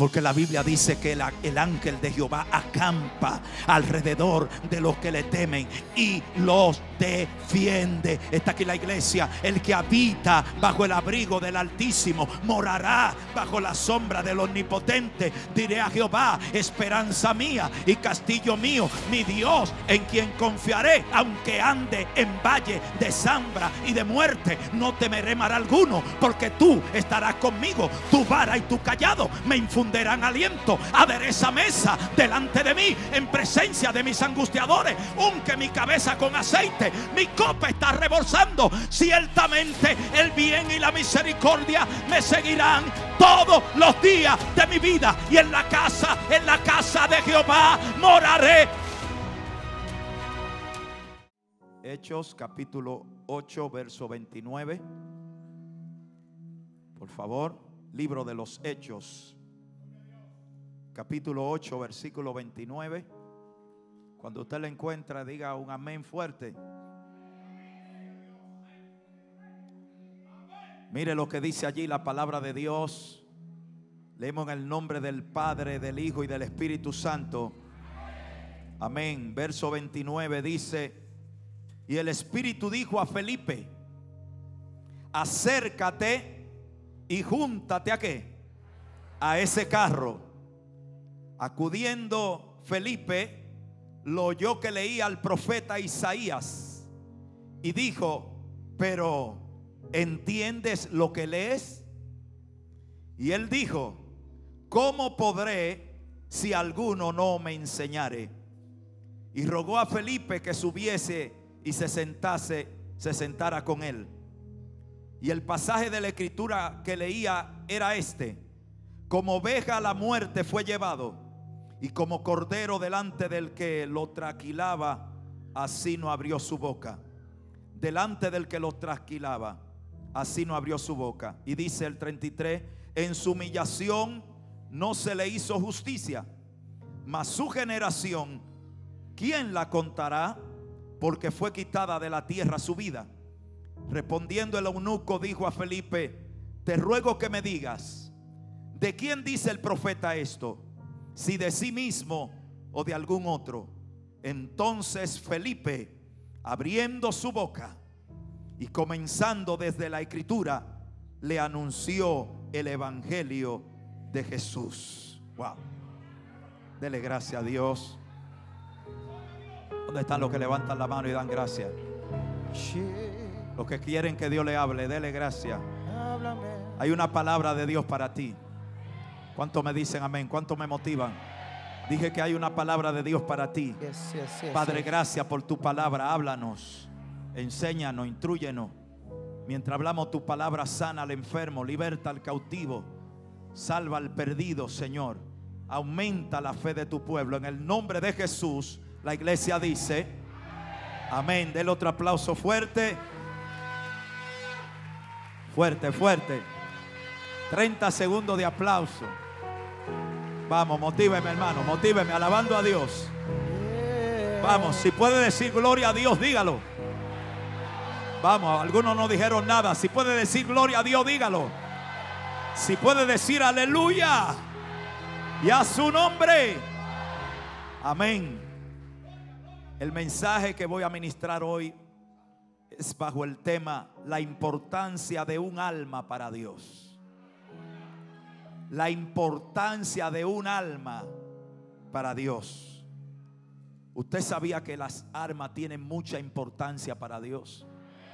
Porque la Biblia dice que el ángel de Jehová acampa alrededor de los que le temen y los defiende. Está aquí la iglesia. El que habita bajo el abrigo del Altísimo morará bajo la sombra del Omnipotente. Diré a Jehová, esperanza mía y castillo mío, mi Dios en quien confiaré. Aunque ande en valle de sombra y de muerte, no temeré mal alguno, porque tú estarás conmigo. Tu vara y tu callado me infundirán aliento. Adereza mesa delante de mí en presencia de mis angustiadores. Unge mi cabeza con aceite, mi copa está rebosando. Ciertamente el bien y la misericordia me seguirán todos los días de mi vida, y en la casa de Jehová moraré. Hechos capítulo 8 verso 29. Por favor, libro de los Hechos capítulo 8 versículo 29. Cuando usted lo encuentra, diga un amén fuerte. Mire lo que dice allí la palabra de Dios. Leemos en el nombre del Padre, del Hijo y del Espíritu Santo. Amén. Verso 29 dice: y el Espíritu dijo a Felipe: acércate y júntate ¿a qué? A ese carro. Acudiendo Felipe, lo oyó que leía al profeta Isaías y dijo: pero ¿entiendes lo que lees? Y él dijo: ¿cómo podré si alguno no me enseñare? Y rogó a Felipe que subiese y se sentara con él. Y el pasaje de la escritura que leía era este: como oveja a la muerte fue llevado, y como cordero delante del que lo trasquilaba, así no abrió su boca. Delante del que lo trasquilaba, así no abrió su boca. Y dice el 33: en su humillación no se le hizo justicia, mas su generación, ¿quién la contará? Porque fue quitada de la tierra su vida. Respondiendo el eunuco dijo a Felipe: te ruego que me digas, ¿de quién dice el profeta esto? Si de sí mismo o de algún otro. Entonces Felipe, abriendo su boca y comenzando desde la escritura, le anunció el evangelio de Jesús. Wow. Dele gracias a Dios. ¿Dónde están los que levantan la mano y dan gracias? Los que quieren que Dios le hable, dele gracias. Hay una palabra de Dios para ti. ¿Cuántos me dicen amén? ¿Cuántos me motivan? Dije que hay una palabra de Dios para ti. Padre, gracias por tu palabra. Háblanos, enséñanos, intrúyenos. Mientras hablamos tu palabra, sana al enfermo, liberta al cautivo, salva al perdido, Señor. Aumenta la fe de tu pueblo. En el nombre de Jesús, la iglesia dice amén. Dele otro aplauso fuerte. Fuerte, fuerte. 30 segundos de aplauso. Vamos, motíveme, hermano, motíveme, alabando a Dios. Vamos, si puede decir gloria a Dios, dígalo. Vamos, algunos no dijeron nada. Si puede decir gloria a Dios, dígalo. Si puede decir aleluya y a su nombre. Amén. El mensaje que voy a ministrar hoy es bajo el tema: la importancia de un alma para Dios. La importancia de un alma para Dios. ¿Usted sabía que las armas tienen mucha importancia para Dios?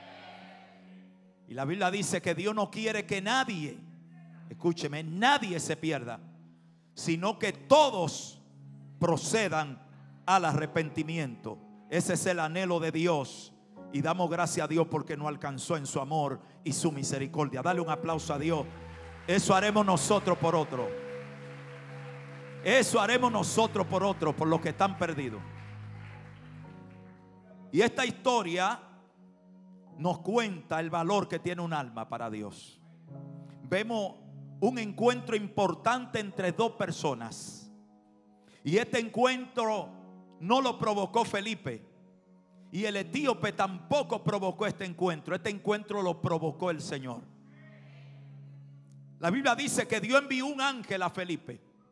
Y la Biblia dice que Dios no quiere que nadie, escúcheme, nadie se pierda, sino que todos procedan al arrepentimiento. Ese es el anhelo de Dios. Y damos gracias a Dios porque nos alcanzó en su amor y su misericordia. Dale un aplauso a Dios. Eso haremos nosotros por otro. Eso haremos nosotros por otro, por los que están perdidos. Y esta historia nos cuenta el valor que tiene un alma para Dios. Vemos un encuentro importante entre dos personas. Y este encuentro no lo provocó Felipe. Y el etíope tampoco provocó este encuentro. Este encuentro lo provocó el Señor. La Biblia dice que Dios envió un ángel a Felipe.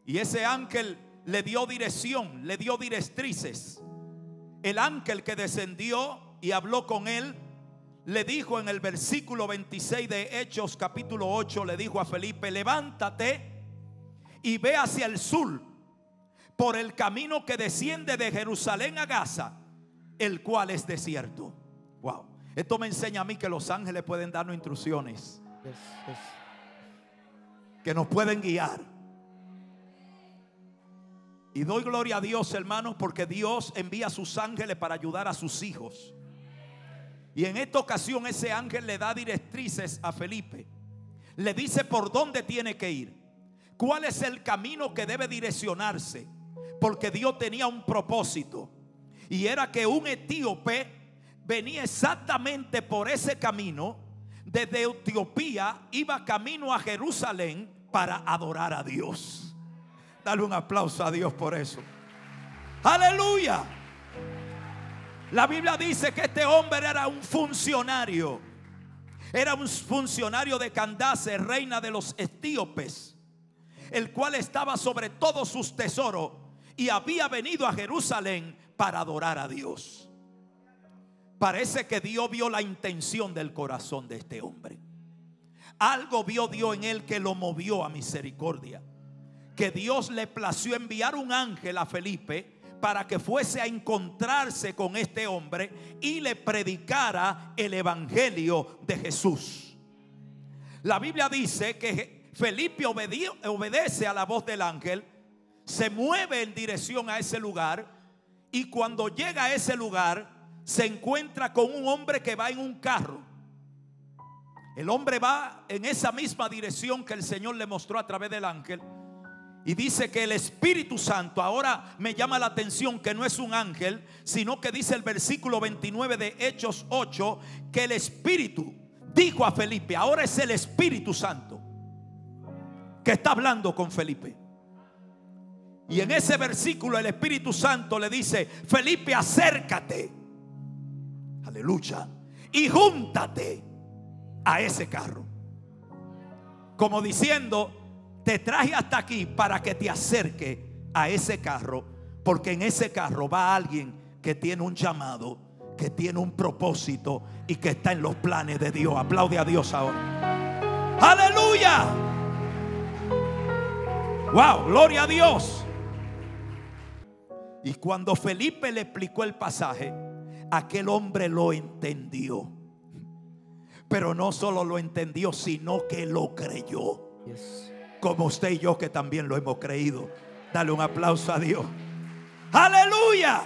Y ese ángel le dio dirección, le dio directrices. El ángel que descendió y habló con él, le dijo en el versículo 26 de Hechos capítulo 8, le dijo a Felipe: levántate y ve hacia el sur por el camino que desciende de Jerusalén a Gaza, el cual es desierto. Wow, esto me enseña a mí que los ángeles pueden darnos instrucciones, que nos pueden guiar. Y doy gloria a Dios, hermanos, porque Dios envía a sus ángeles para ayudar a sus hijos. Y en esta ocasión ese ángel le da directrices a Felipe. Le dice por dónde tiene que ir, cuál es el camino que debe direccionarse, porque Dios tenía un propósito, y era que un etíope venía exactamente por ese camino. Desde Etiopía iba camino a Jerusalén para adorar a Dios. Dale un aplauso a Dios por eso. Aleluya. La Biblia dice que este hombre era un funcionario. Era un funcionario de Candace, reina de los etíopes, el cual estaba sobre todos sus tesoros, y había venido a Jerusalén para adorar a Dios. Parece que Dios vio la intención del corazón de este hombre. Algo vio Dios en él que lo movió a misericordia. Que Dios le plació enviar un ángel a Felipe para que fuese a encontrarse con este hombre y le predicara el evangelio de Jesús. La Biblia dice que Felipe obedece a la voz del ángel, se mueve en dirección a ese lugar, y cuando llega a ese lugar se encuentra con un hombre que va en un carro. El hombre va en esa misma dirección que el Señor le mostró a través del ángel. Y dice que el Espíritu Santo, ahora me llama la atención que no es un ángel, sino que dice el versículo 29 de Hechos 8, que el Espíritu dijo a Felipe, ahora es el Espíritu Santo que está hablando con Felipe. Y en ese versículo el Espíritu Santo le dice: Felipe, acércate, aleluya, y júntate a ese carro. Como diciendo: te traje hasta aquí para que te acerque a ese carro, porque en ese carro va alguien que tiene un llamado, que tiene un propósito y que está en los planes de Dios. Aplaude a Dios ahora. ¡Aleluya! ¡Wow! ¡Gloria a Dios! Y cuando Felipe le explicó el pasaje, aquel hombre lo entendió. Pero no solo lo entendió, sino que lo creyó. Como usted y yo, que también lo hemos creído. Dale un aplauso a Dios. ¡Aleluya!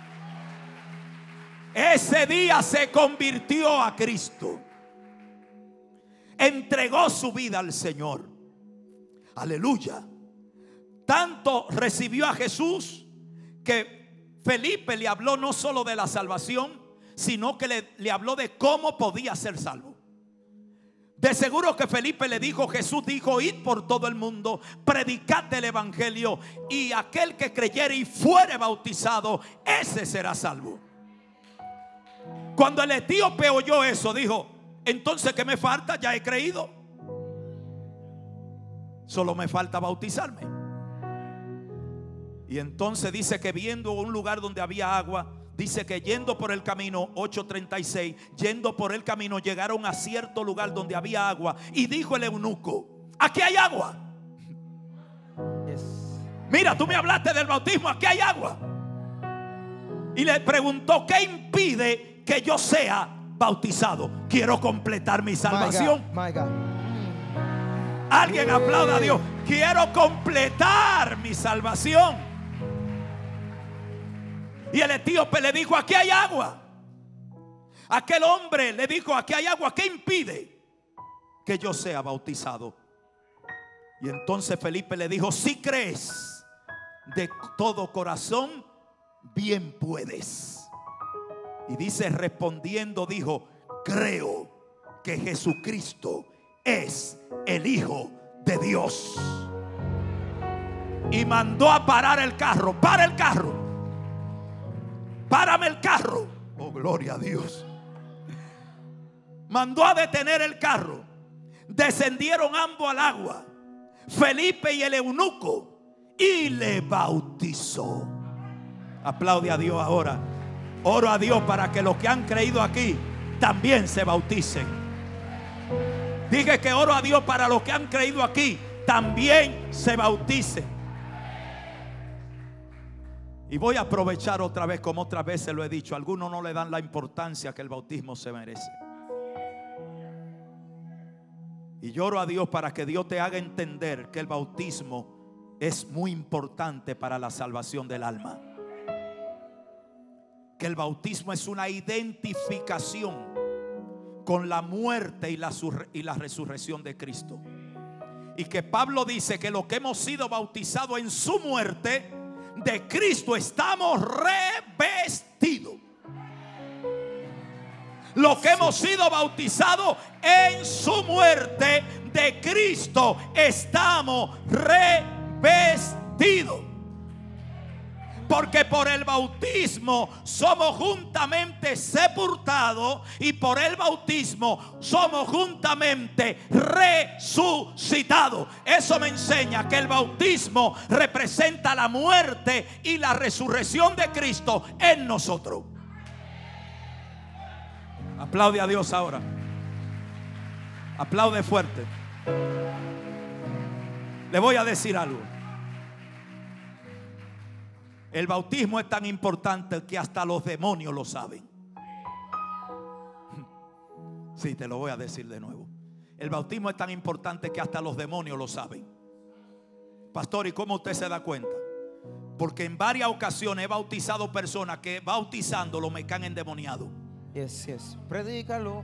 Ese día se convirtió a Cristo. Entregó su vida al Señor. Aleluya. Tanto recibió a Jesús que Felipe le habló no solo de la salvación, sino que le habló de cómo podía ser salvo. De seguro que Felipe le dijo: Jesús dijo, id por todo el mundo, predicad el evangelio, y aquel que creyere y fuere bautizado, ese será salvo. Cuando el etíope oyó eso, dijo: entonces, ¿qué me falta? Ya he creído, solo me falta bautizarme. Y entonces dice que viendo un lugar donde había agua, dice que yendo por el camino, 8:36, yendo por el camino llegaron a cierto lugar donde había agua. Y dijo el eunuco: aquí hay agua. Mira, tú me hablaste del bautismo, aquí hay agua. Y le preguntó: ¿qué impide que yo sea bautizado? Quiero completar mi salvación. My God. Alguien aplauda a Dios. Quiero completar mi salvación. Y el etíope le dijo: aquí hay agua. Aquel hombre le dijo: aquí hay agua. ¿Qué impide que yo sea bautizado? Y entonces Felipe le dijo: si crees de todo corazón, bien puedes. Y dice, respondiendo dijo: creo que Jesucristo es el Hijo de Dios. Y mandó a parar el carro. Para el carro. Párame el carro. Oh, gloria a Dios. Mandó a detener el carro. Descendieron ambos al agua, Felipe y el eunuco, y le bautizó. Aplaude a Dios ahora. Oro a Dios para que los que han creído aquí también se bauticen. Dije que oro a Dios para los que han creído aquí también se bauticen. Y voy a aprovechar otra vez, como otras veces lo he dicho, algunos no le dan la importancia que el bautismo se merece. Y yo oro a Dios para que Dios te haga entender que el bautismo es muy importante para la salvación del alma. Que el bautismo es una identificación con la muerte y la resurrección de Cristo. Y que Pablo dice que los que hemos sido bautizados en su muerte, de Cristo estamos revestidos. Los que hemos sido bautizados en su muerte, de Cristo estamos revestidos. Porque por el bautismo somos juntamente sepultados y por el bautismo somos juntamente resucitados. Eso me enseña que el bautismo representa la muerte y la resurrección de Cristo en nosotros. Aplaude a Dios ahora. Aplaude fuerte. Le voy a decir algo. El bautismo es tan importante que hasta los demonios lo saben. Sí, te lo voy a decir de nuevo. El bautismo es tan importante que hasta los demonios lo saben. Pastor, ¿y cómo usted se da cuenta? Porque en varias ocasiones he bautizado personas que bautizándolo me caen endemoniados. Yes. Predícalo.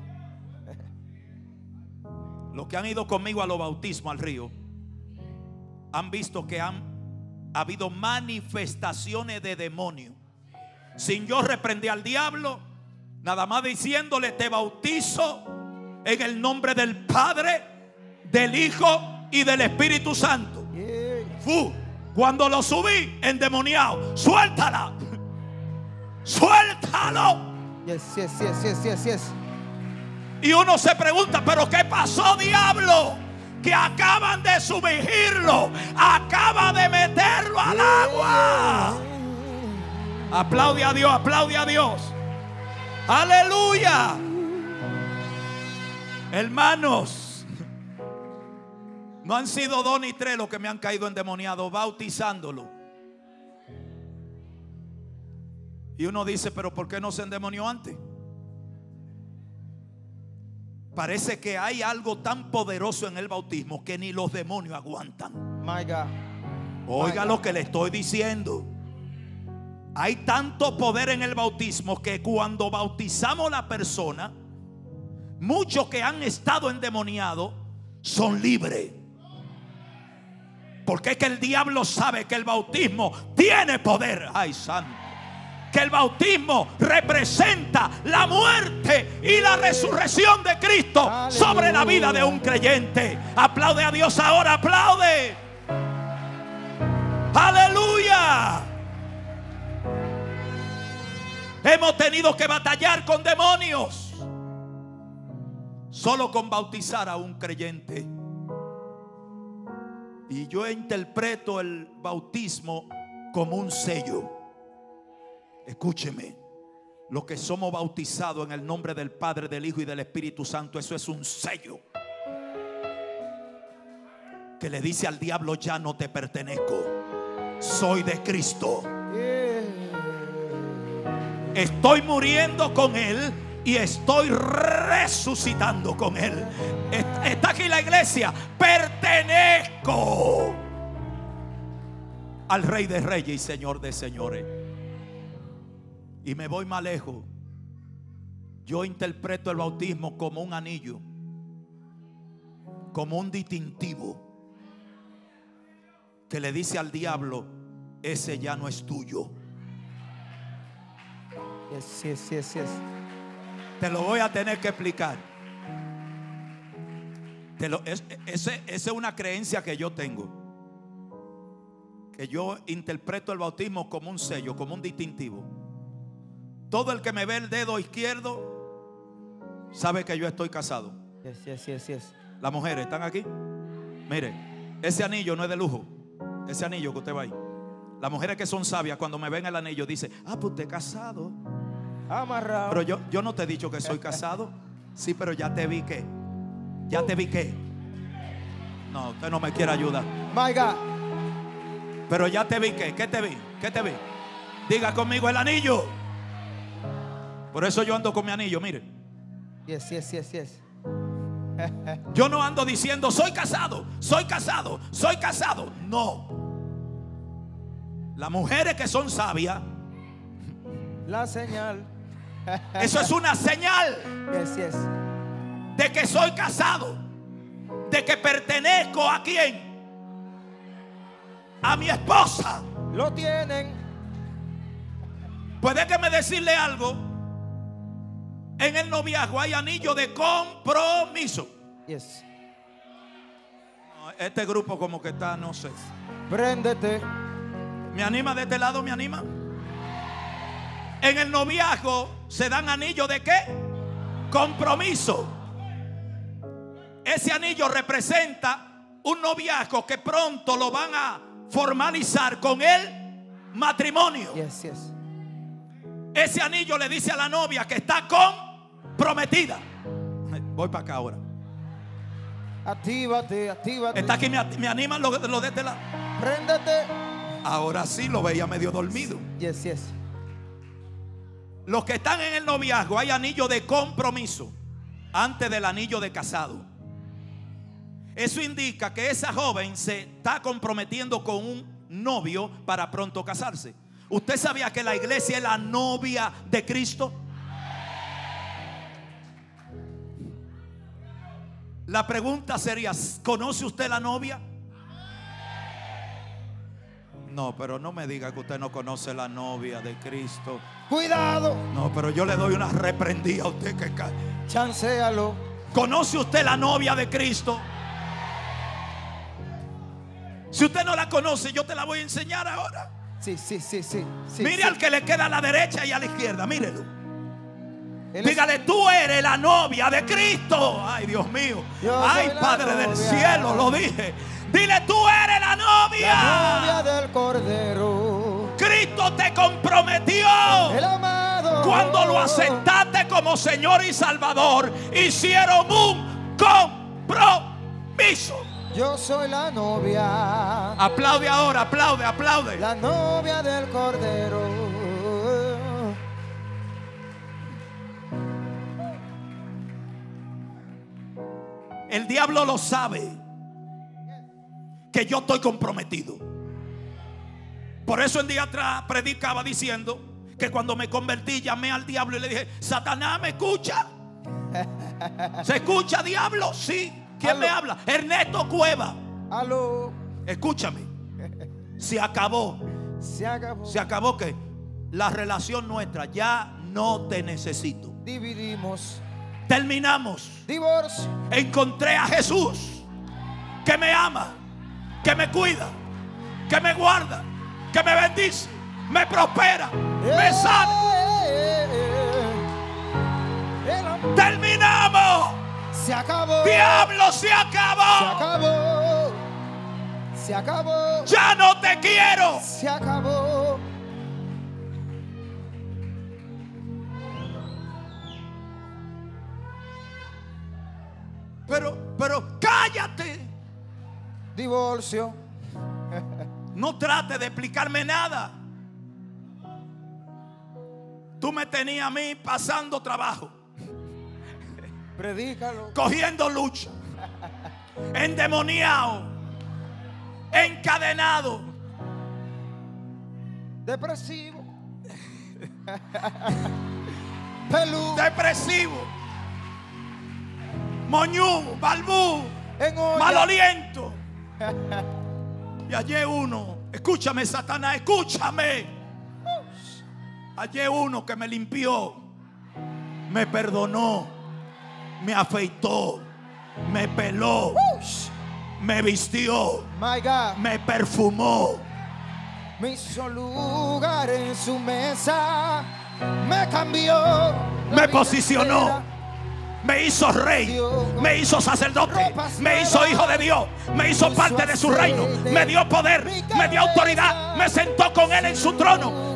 Los que han ido conmigo a los bautismos al río han visto que ha habido manifestaciones de demonios. Sin yo reprender al diablo, nada más diciéndole: te bautizo en el nombre del Padre, del Hijo y del Espíritu Santo. Cuando lo subí endemoniado, suéltala, suéltalo. Yes. Y uno se pregunta: ¿pero qué pasó, diablo? Que acaban de sumergirlo, acaba de meterlo al agua. Aplaude a Dios, aplaude a Dios. Aleluya. Hermanos, no han sido 2 ni 3 los que me han caído endemoniados bautizándolo. Y uno dice: ¿pero por qué no se endemonió antes? Parece que hay algo tan poderoso en el bautismo que ni los demonios aguantan. My God. Oiga lo que le estoy diciendo. Hay tanto poder en el bautismo que cuando bautizamos a la persona, muchos que han estado endemoniados son libres. Porque es que el diablo sabe que el bautismo tiene poder. Ay, santo. Que el bautismo representa la muerte y la resurrección de Cristo. Aleluya. Sobre la vida de un creyente. Aplaude a Dios ahora, aplaude. Aleluya. Hemos tenido que batallar con demonios solo con bautizar a un creyente. Y yo interpreto el bautismo como un sello. Escúcheme, los que somos bautizados en el nombre del Padre, del Hijo y del Espíritu Santo, eso es un sello que le dice al diablo: ya no te pertenezco, soy de Cristo. Estoy muriendo con Él y estoy resucitando con Él. Está aquí la iglesia. Pertenezco al Rey de Reyes y Señor de Señores. Y me voy más lejos. Yo interpreto el bautismo como un anillo, como un distintivo que le dice al diablo: ese ya no es tuyo. Yes. Te lo voy a tener que explicar. Esa es una creencia que yo tengo. Que yo interpreto el bautismo como un sello, como un distintivo. Todo el que me ve el dedo izquierdo sabe que yo estoy casado. Yes. Las mujeres están aquí. Mire, ese anillo no es de lujo. Ese anillo que usted va ahí. Las mujeres que son sabias cuando me ven el anillo dicen: ah, pues usted es casado. Amarrado. Pero yo no te he dicho que soy casado. Sí, pero ya te vi que. Ya te vi que. No, usted no me quiere ayudar. My God. Pero ya te vi que. ¿Qué te vi? ¿Qué te vi? Diga conmigo el anillo. Por eso yo ando con mi anillo, mire. Yes, yes, yes, yes. Yo no ando diciendo soy casado, soy casado, soy casado. No. Las mujeres que son sabias, La señal. eso es una señal Yes, yes. de que soy casado, de que pertenezco a quién, a mi esposa. Lo tienen. Pues déjeme decirle algo. En el noviazgo hay anillo de compromiso. Yes. Este grupo como que está, no sé. Préndete. ¿Me anima de este lado? ¿Me anima? En el noviazgo se dan anillos de qué? Compromiso. Ese anillo representa un noviazgo que pronto lo van a formalizar con el matrimonio. Yes, yes. Ese anillo le dice a la novia que está comprometida. Voy para acá ahora. Actívate, actívate. Está aquí, me animan lo de este lado. Préndete. Ahora sí lo veía medio dormido. Yes, yes. Los que están en el noviazgo hay anillo de compromiso antes del anillo de casado. Eso indica que esa joven se está comprometiendo con un novio para pronto casarse. ¿Usted sabía que la iglesia es la novia de Cristo? La pregunta sería: ¿conoce usted la novia? No, pero no me diga que usted no conoce la novia de Cristo. Cuidado. No, pero yo le doy una reprendida a usted que cae. Chancealo. ¿Conoce usted la novia de Cristo? Si usted no la conoce, yo te la voy a enseñar ahora. Sí, sí, sí, sí, sí. Mire sí. al que le queda a la derecha y a la izquierda, mírelo. Él es- Dígale: tú eres la novia de Cristo. Ay, Dios mío. Yo Ay, soy la Padre del novia. cielo, lo dije. Dile: tú eres la novia. La novia del Cordero. Cristo te comprometió. El amado. Cuando lo aceptaste como Señor y Salvador, hicieron un compromiso. Yo soy la novia. Aplaude ahora, aplaude, aplaude. La novia del Cordero. El diablo lo sabe, que yo estoy comprometido. Por eso el día atrás predicaba diciendo que cuando me convertí llamé al diablo y le dije: Satanás, ¿me escucha? ¿Se escucha, diablo? Sí. ¿Quién me habla? Ernesto Cueva. Aló. Escúchame. Se acabó. Se acabó. Se acabó que la relación nuestra, ya no te necesito. Dividimos. Terminamos. Divorcio. Encontré a Jesús, que me ama, que me cuida, que me guarda, que me bendice, me prospera, me sana. El amor. Terminamos. Se acabó. Diablo, se Se acabó. acabó. Se acabó. Ya no te quiero. Se acabó. Pero cállate. Divorcio. No trate de explicarme nada. Tú me tenías a mí pasando trabajo, Predícalo. cogiendo lucha, endemoniado, encadenado, Depresivo. Pelú. depresivo, moñú, balbú, En olla. maloliento. Y hallé uno, escúchame, Satanás, escúchame. Hallé uno que me limpió, me perdonó, me afeitó, me peló, me vistió, My God. me perfumó. Me hizo lugar en su mesa. Me cambió. la Me vida posicionó. entera. me hizo rey, me hizo sacerdote, me hizo hijo de Dios, me hizo parte de su reino, me dio poder, me dio autoridad, me sentó con él en su trono.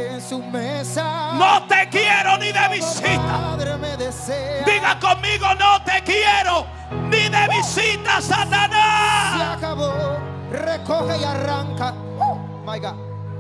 No te quiero ni de visita. Diga conmigo, no te quiero ni de visita, Satanás. Se acabó, recoge y arranca. My God.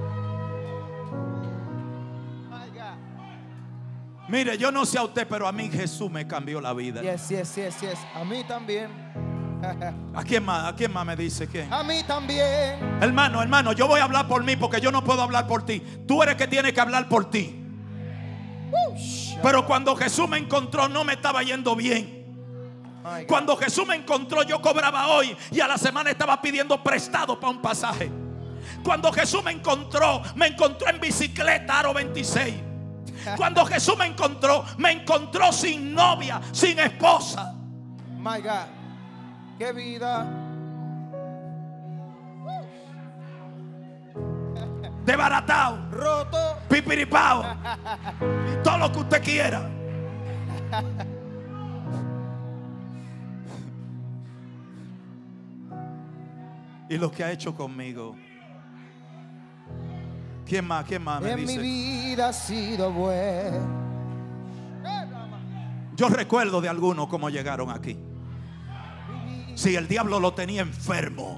My God. Mire, yo no sé a usted, pero a mí Jesús me cambió la vida. Yes, yes, yes, yes. A mí también. ¿A quién más? ¿A quién más me dice quién? A mí también. Hermano, yo voy a hablar por mí porque yo no puedo hablar por ti. Tú eres que tiene que hablar por ti. Pero cuando Jesús me encontró no me estaba yendo bien. Cuando Jesús me encontró yo cobraba hoy y a la semana estaba pidiendo prestado para un pasaje. Cuando Jesús me encontró en bicicleta Aro 26. Cuando Jesús me encontró sin novia, sin esposa. My God. Qué vida. Desbaratado, Roto. pipiripao y todo lo que usted quiera. Y lo que ha hecho conmigo. ¿Quién más me En mi dice? vida ha sido bueno. Yo recuerdo de algunos cómo llegaron aquí. Si el diablo lo tenía enfermo,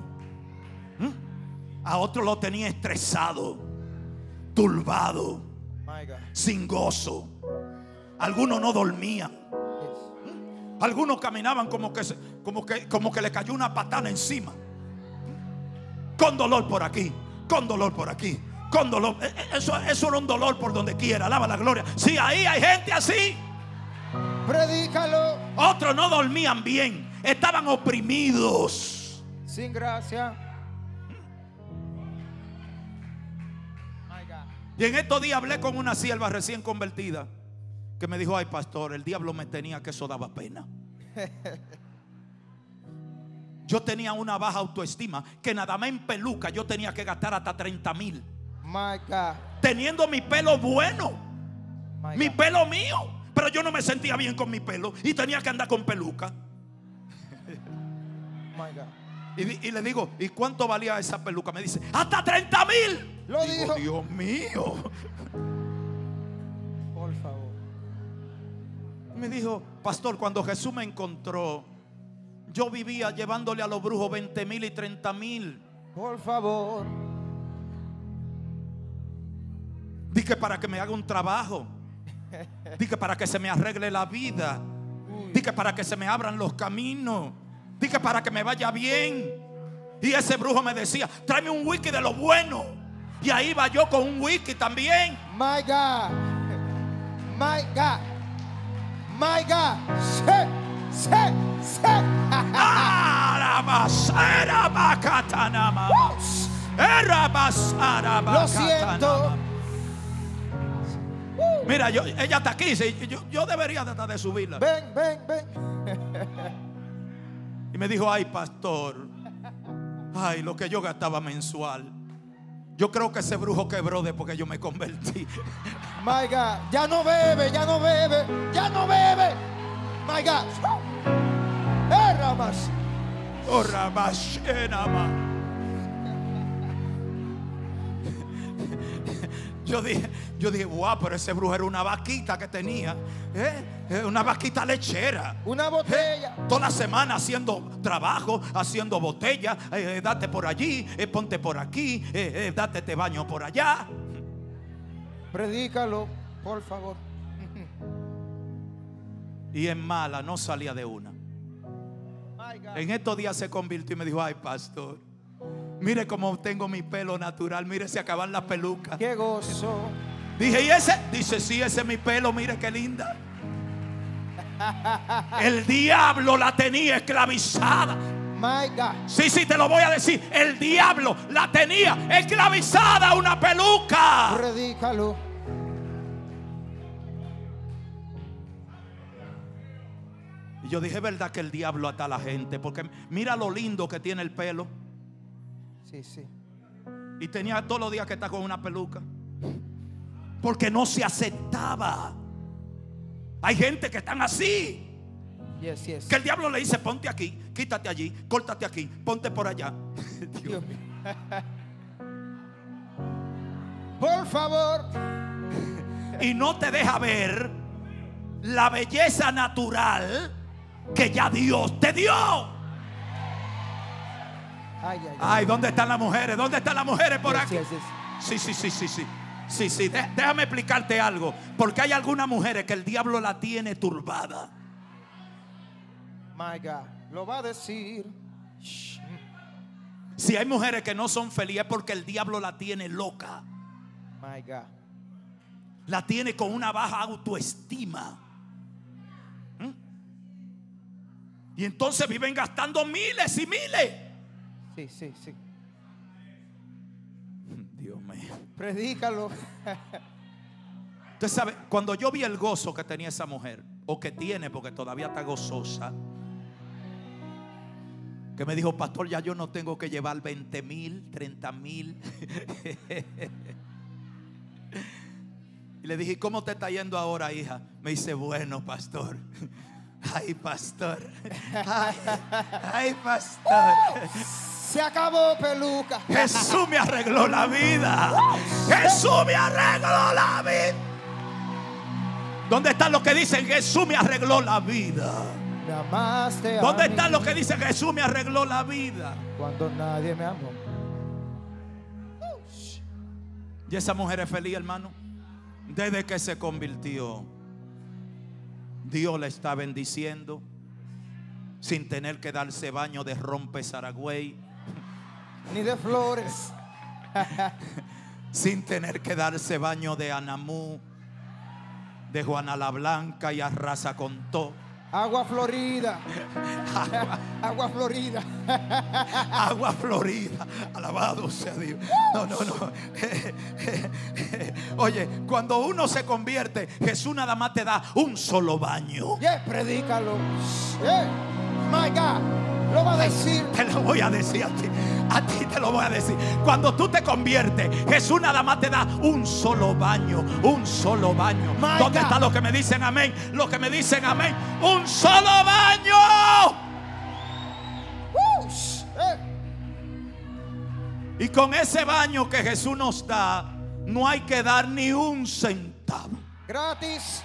a otro lo tenía estresado, turbado, sin gozo. Algunos no dormían. Algunos caminaban como que le cayó una patana encima. Con dolor por aquí, con dolor por aquí, con dolor. Eso era un dolor por donde quiera. Alaba la gloria. Sí, ahí hay gente así. Predícalo. Otros no dormían bien, estaban oprimidos. Sin gracia. Y en estos días hablé con una sierva recién convertida que me dijo: ay, pastor, el diablo me tenía que eso daba pena. Yo tenía una baja autoestima que nada más en peluca yo tenía que gastar hasta 30,000. My God. Teniendo mi pelo bueno, My mi God. pelo mío, pero yo no me sentía bien con mi pelo y tenía que andar con peluca. My God. Y le digo: ¿y cuánto valía esa peluca? Me dice: hasta 30,000. Lo Digo: dijo. Dios mío. Por favor. Me dijo: pastor, cuando Jesús me encontró, yo vivía llevándole a los brujos 20,000 y 30,000. Por favor. Dije para que me haga un trabajo. Dije para que se me arregle la vida. Dije para que se me abran los caminos. Dije para que me vaya bien. Y ese brujo me decía: tráeme un whisky de lo bueno. Y ahí va yo con un whisky también. My God. My God. My God. Lo siento. Mira, ella está aquí. Yo debería tratar de subirla. Ven. Y me dijo: ay, pastor, ay, lo que yo gastaba mensual. Yo creo que ese brujo quebró después que yo me convertí. My God. Ya no bebe. My God. Ramas. Oh, Ramashena. Yo dije, wow, pero ese brujo era una vaquita que tenía, una vaquita lechera. Una botella. Toda la semana haciendo trabajo, haciendo botella. Date por allí, ponte por aquí, date este baño por allá. Predícalo, por favor. Y en mala no salía de una. En estos días se convirtió y me dijo: ay, pastor, mire cómo tengo mi pelo natural, mire se acaban las pelucas. Qué gozo. Dije: ¿y ese? Dice: sí, ese es mi pelo, mire qué linda. El diablo la tenía esclavizada. My God. Sí, te lo voy a decir. El diablo la tenía esclavizada a una peluca. Predícalo. Y yo dije: ¿verdad que el diablo ata a la gente? Porque mira lo lindo que tiene el pelo. Sí. Y tenía todos los días que estar con una peluca. Porque no se aceptaba. Hay gente que están así. Yes, yes. Que el diablo le dice: ponte aquí, quítate allí, córtate aquí, ponte por allá. Dios mío. Por favor. Y no te deja ver la belleza natural que ya Dios te dio. Ay, ay, ay. Ay, ¿dónde están las mujeres? ¿Dónde están las mujeres por Yes, aquí? yes, yes. Sí. Déjame explicarte algo. Porque hay algunas mujeres que el diablo la tiene turbada. My God. Lo va a decir. Si hay mujeres que no son felices es porque el diablo la tiene loca. My God. La tiene con una baja autoestima. Y entonces viven gastando miles y miles. Sí. Dios mío. Predícalo. Usted sabe, cuando yo vi el gozo que tenía esa mujer, o que tiene, porque todavía está gozosa, que me dijo: pastor, ya yo no tengo que llevar 20,000, 30,000. Y le dije: ¿cómo te está yendo ahora, hija? Me dice: bueno, pastor. Ay, pastor. Ay, pastor. Se acabó, peluca. Jesús me arregló la vida. Jesús me arregló la vida. ¿Dónde están los que dicen: Jesús me arregló la vida? Me amaste. ¿Dónde están los que dicen: Jesús me arregló la vida? Cuando nadie me amó. Y esa mujer es feliz, hermano. Desde que se convirtió, Dios la está bendiciendo sin tener que darse baño de rompe Saragüey, Ni de flores. sin tener que darse baño de Anamú, de Juana la Blanca y Arrasa con todo. Agua Florida. Agua Florida. Agua Florida. Alabado sea Dios. No. Oye, cuando uno se convierte, Jesús nada más te da un solo baño. Yeah, predícalo. Yeah. My God. Lo va a decir. Te lo voy a decir a ti. A ti te lo voy a decir. Cuando tú te conviertes, Jesús nada más te da un solo baño. Un solo baño. My ¿Dónde God. están los que me dicen amén? Los que me dicen amén. Un solo baño. Y con ese baño que Jesús nos da, no hay que dar ni un centavo. Gratis.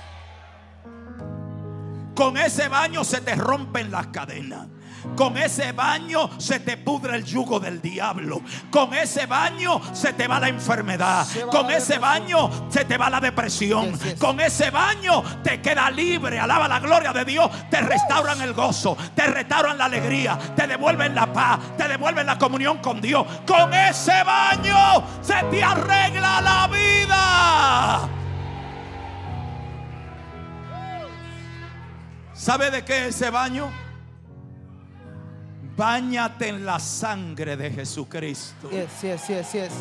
Con ese baño se te rompen las cadenas. Con ese baño se te pudre el yugo del diablo. Con ese baño se te va la enfermedad. Con ese baño se te va la depresión. Yes, yes. Con ese baño te queda libre. Alaba la gloria de Dios. Te restauran el gozo, te restauran la alegría, te devuelven la paz, te devuelven la comunión con Dios. Con ese baño se te arregla la vida. ¿Sabe de qué es ese baño? Báñate en la sangre de Jesucristo. Yes.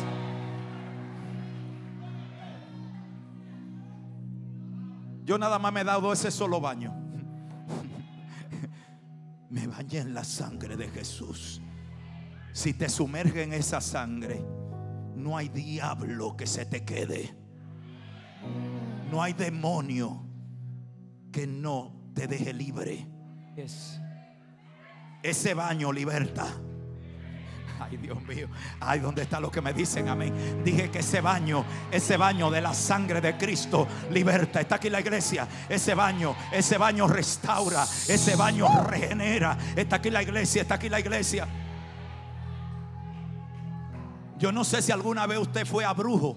Yo nada más me he dado ese solo baño. Me bañé en la sangre de Jesús. Si te sumerge en esa sangre, no hay diablo que se te quede. No hay demonio que no te deje libre. Yes. Ese baño liberta. Ay, Dios mío. Ay, ¿dónde están los que me dicen amén? Dije que ese baño de la sangre de Cristo liberta. Está aquí la iglesia. Ese baño restaura. Ese baño regenera. Está aquí la iglesia. Yo no sé si alguna vez usted fue a brujo.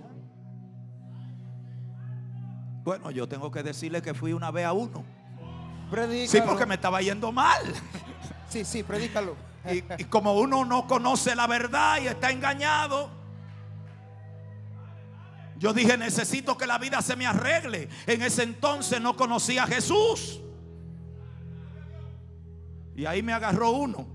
Bueno, yo tengo que decirle que fui una vez a uno. Predícalo. Sí, porque me estaba yendo mal. Sí, predícalo. Y como uno no conoce la verdad y está engañado, yo dije: necesito que la vida se me arregle. En ese entonces no conocía a Jesús. Y ahí me agarró uno.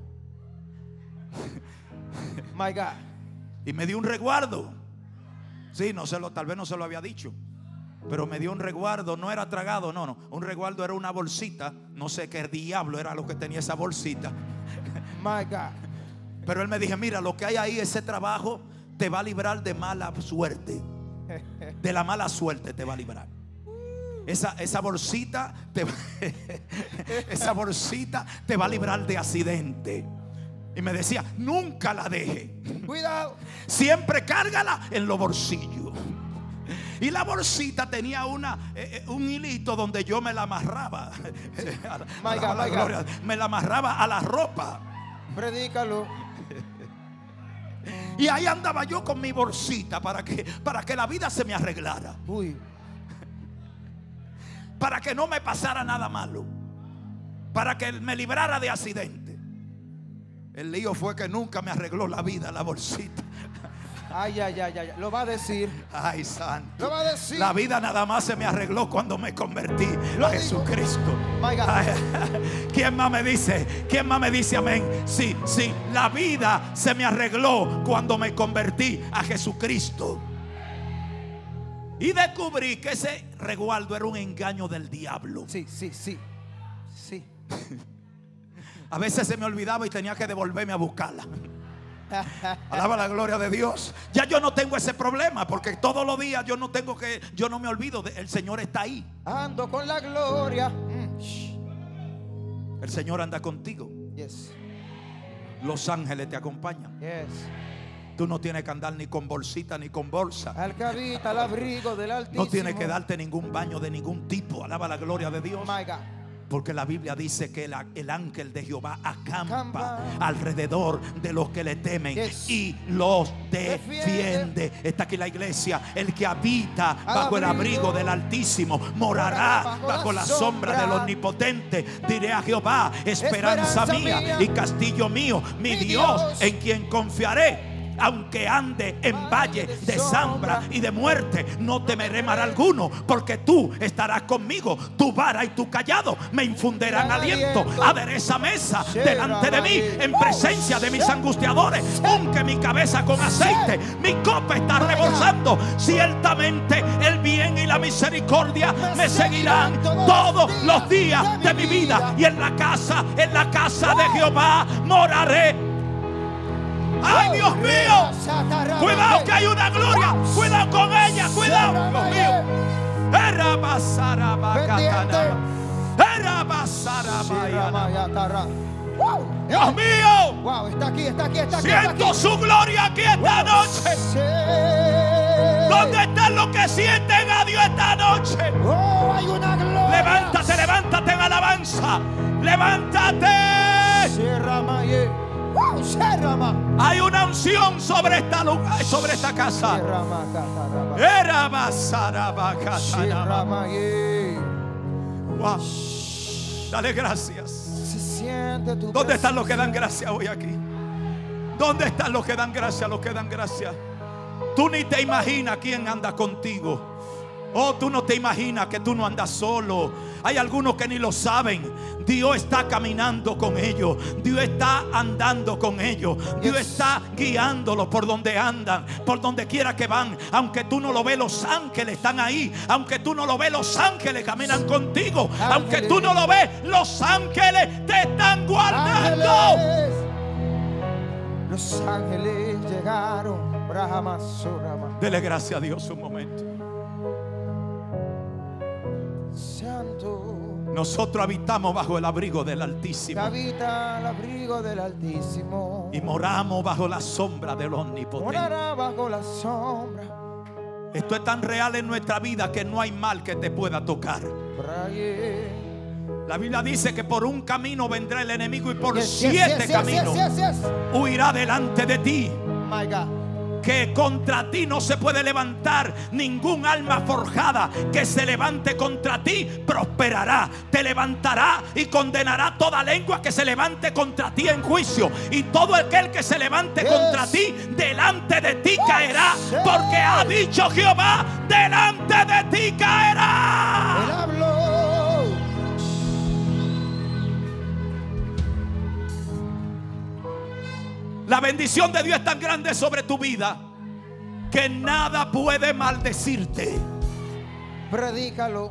My God. Y me dio un resguardo. Sí, tal vez no se lo había dicho, pero me dio un resguardo. No era tragado, no. Un resguardo era una bolsita. No sé qué diablo era lo que tenía esa bolsita. My God. Pero él me dijo: mira, lo que hay ahí, ese trabajo te va a librar de mala suerte. De la mala suerte te va a librar. esa bolsita esa bolsita te va a librar de accidente. Y me decía, nunca la deje. Cuidado. Siempre cárgala en los bolsillos. Y la bolsita tenía un hilito donde yo me la amarraba. My God. Me la amarraba a la ropa. Predícalo. Y ahí andaba yo con mi bolsita para que la vida se me arreglara. Uy. Para que no me pasara nada malo. Para que me librara de accidente. El lío fue que nunca me arregló la vida la bolsita. Ay. Lo va a decir. Ay, santo. Lo va a decir. La vida nada más se me arregló cuando me convertí a Jesucristo. My God. Ay, ¿quién más me dice? ¿Quién más me dice amén? Sí, la vida se me arregló cuando me convertí a Jesucristo. Y descubrí que ese resguardo era un engaño del diablo. Sí. A veces se me olvidaba y tenía que devolverme a buscarla. Alaba la gloria de Dios. Ya yo no tengo ese problema, porque todos los días yo no me olvido el Señor está ahí. Ando con la gloria. El Señor anda contigo. Yes. Los ángeles te acompañan. Yes. Tú no tienes que andar ni con bolsita ni con bolsa. Al que habita al abrigo del Altísimo. No tienes que darte ningún baño de ningún tipo. Alaba la gloria de Dios. My God. Porque la Biblia dice que el ángel de Jehová acampa alrededor de los que le temen. Yes. Y los defiende. Está aquí la iglesia. El que habita bajo el abrigo del Altísimo morará bajo la sombra del Omnipotente. Diré a Jehová, esperanza mía y castillo mío, mi Dios en quien confiaré. Aunque ande en valle de sombra y de muerte, no temeré mal alguno, porque tú estarás conmigo. Tu vara y tu callado me infundirán aliento. Adereza mesa delante de mí en presencia de mis angustiadores. Unge mi cabeza con aceite, mi copa está rebosando. Ciertamente el bien y la misericordia me seguirán todos los días de mi vida, y en la casa de Jehová moraré. ¡Ay, Dios mío! Cuidado que hay una gloria. Cuidado con ella. Cuidado, Dios mío. Dios mío. Wow, está aquí. Siento su gloria aquí esta noche. ¿Dónde están los que sienten a Dios esta noche? Oh, hay una gloria. Levántate en alabanza. Levántate. Hay una unción sobre esta casa. Wow. Dale gracias. ¿Dónde están los que dan gracias hoy aquí? ¿Dónde están los que dan gracias? Los que dan gracias. Tú ni te imaginas quién anda contigo. Oh, tú no te imaginas que tú no andas solo. Hay algunos que ni lo saben. Dios está caminando con ellos. Dios está andando con ellos. Dios está guiándolos por donde andan, por donde quiera que van. Aunque tú no lo ves, los ángeles están ahí. Aunque tú no lo ves, los ángeles caminan contigo. Aunque tú no lo ves, los ángeles te están guardando. Los ángeles llegaron. Dele gracias a Dios un momento. Nosotros habitamos bajo el abrigo del Altísimo. Habita el abrigo del Altísimo. Y moramos bajo la sombra del Omnipotente. Morará bajo la sombra. Esto es tan real en nuestra vida que no hay mal que te pueda tocar. La Biblia dice que por un camino vendrá el enemigo y por 7 caminos huirá delante de ti. My God. Que contra ti no se puede levantar ningún alma forjada. Que se levante contra ti prosperará. Te levantará y condenará toda lengua que se levante contra ti en juicio. Y todo aquel que se levante contra ti, delante de ti caerá. Porque ha dicho Jehová, delante de ti caerá. Él habló. La bendición de Dios es tan grande sobre tu vida que nada puede maldecirte. Predícalo.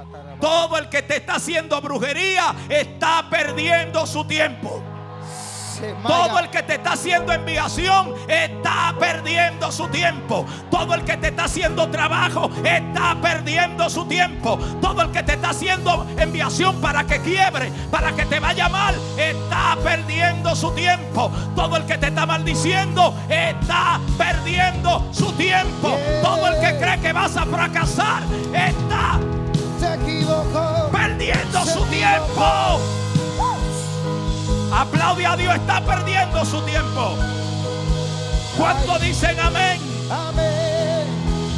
Todo el que te está haciendo brujería está perdiendo su tiempo. Todo el que te está haciendo enviación está perdiendo su tiempo. Todo el que te está haciendo trabajo está perdiendo su tiempo. Todo el que te está haciendo enviación para que quiebre, para que te vaya mal, está perdiendo su tiempo. Todo el que te está maldiciendo está perdiendo su tiempo. Todo el que cree que vas a fracasar está perdiendo su tiempo. Aplaude a Dios, está perdiendo su tiempo. ¿Cuántos dicen amén? Amén.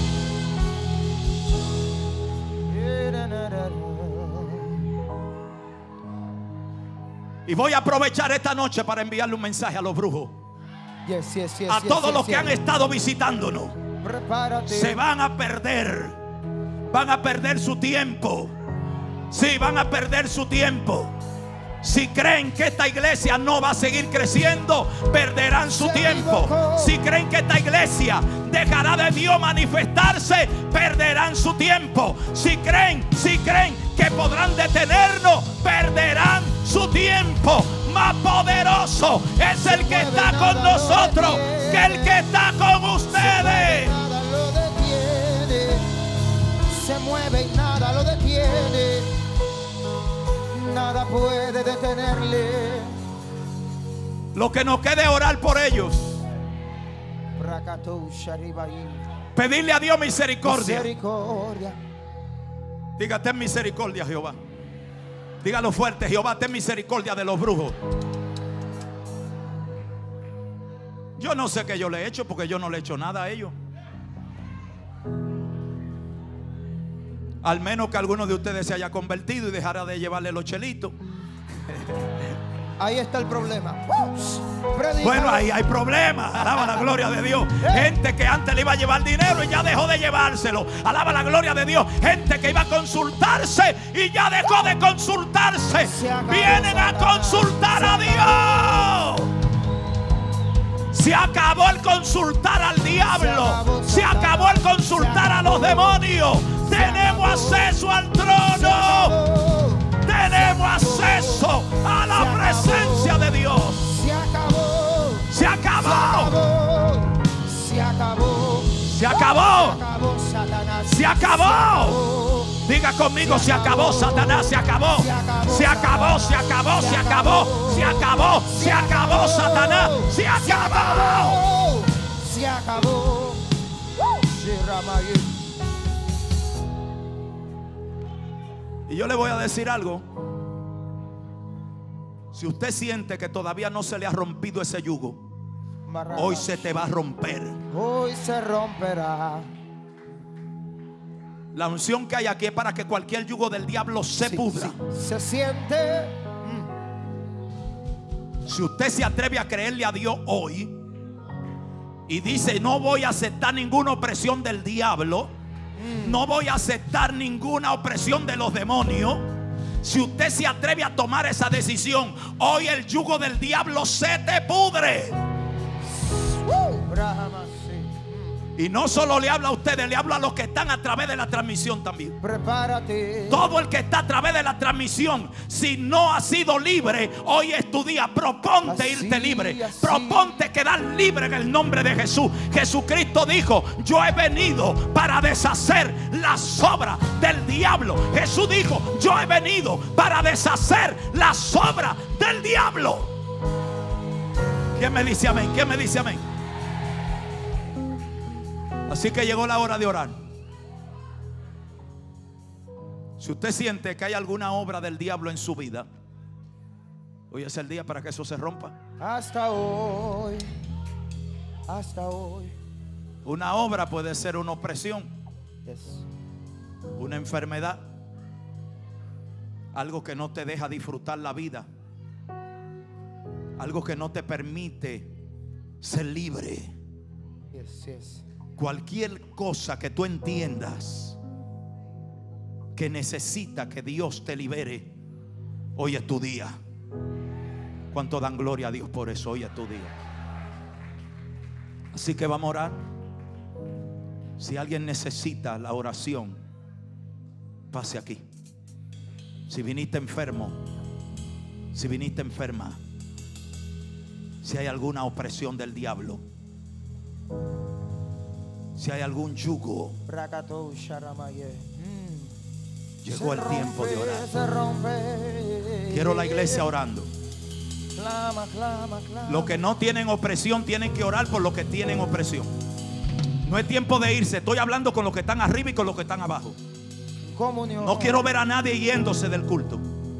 Y voy a aprovechar esta noche para enviarle un mensaje a los brujos. A todos los que han estado visitándonos. Prepárate. Se van a perder. Van a perder su tiempo. Sí, van a perder su tiempo. Si creen que esta iglesia no va a seguir creciendo, perderán su tiempo. Si creen que esta iglesia dejará de Dios manifestarse, perderán su tiempo. Si creen que podrán detenernos, perderán su tiempo. Más poderoso es el que está con nosotros que el que está con ustedes. Nada lo detiene. Se mueve y nada lo detiene. Nada puede detenerle. Lo que nos quede es orar por ellos. Pedirle a Dios misericordia. Diga, ten misericordia, Jehová. Dígalo fuerte: Jehová, ten misericordia de los brujos. Yo no sé qué yo le he hecho, porque yo no le he hecho nada a ellos. Al menos que alguno de ustedes se haya convertido y dejara de llevarle los chelitos. Ahí está el problema. Bueno, ahí hay problemas. Alaba la gloria de Dios. Gente que antes le iba a llevar dinero y ya dejó de llevárselo. Alaba la gloria de Dios. Gente que iba a consultarse y ya dejó de consultarse. Vienen a consultar a Dios. Se acabó el consultar al diablo. Se acabó el consultar a los demonios. Tenemos acceso al trono. Tenemos acceso a la presencia de Dios. Se acabó. Se acabó. Se acabó. Se acabó. Satanás. Se acabó. Diga conmigo: se acabó, Satanás. Se acabó. Se acabó, se acabó, se acabó. Se acabó, se acabó, Satanás. Se acabó. Se acabó. Y yo le voy a decir algo. Si usted siente que todavía no se le ha rompido ese yugo, hoy se te va a romper. Hoy se romperá. La unción que hay aquí es para que cualquier yugo del diablo se pudra. Se siente. Si usted se atreve a creerle a Dios hoy y dice: no voy a aceptar ninguna opresión del diablo, no voy a aceptar ninguna opresión de los demonios. Si usted se atreve a tomar esa decisión, hoy el yugo del diablo se te pudre. Y no solo le habla a ustedes, le habla a los que están a través de la transmisión también. Prepárate. Todo el que está a través de la transmisión, si no ha sido libre, hoy es tu día. Proponte irte libre. Proponte quedar libre en el nombre de Jesús. Jesucristo dijo: yo he venido para deshacer las obras del diablo. Jesús dijo: yo he venido para deshacer las obras del diablo. ¿Quién me dice amén? ¿Quién me dice amén? Así que llegó la hora de orar. Si usted siente que hay alguna obra del diablo en su vida, hoy es el día para que eso se rompa. Hasta hoy. Hasta hoy. Una obra puede ser una opresión, Yes. una enfermedad, algo que no te deja disfrutar la vida, algo que no te permite ser libre. Yes, yes. Cualquier cosa que tú entiendas que necesita que Dios te libere, hoy es tu día. ¿Cuánto dan gloria a Dios por eso? Hoy es tu día. Así que vamos a orar. Si alguien necesita la oración, pase aquí. Si viniste enfermo, si viniste enferma, Si hay alguna opresión del diablo, si hay algún yugo, llegó el tiempo de orar. Quiero la iglesia orando. Clama, clama, clama. Los que no tienen opresión tienen que orar por los que tienen opresión. No es tiempo de irse. Estoy hablando con los que están arriba y con los que están abajo. Comunión. No quiero ver a nadie yéndose del culto.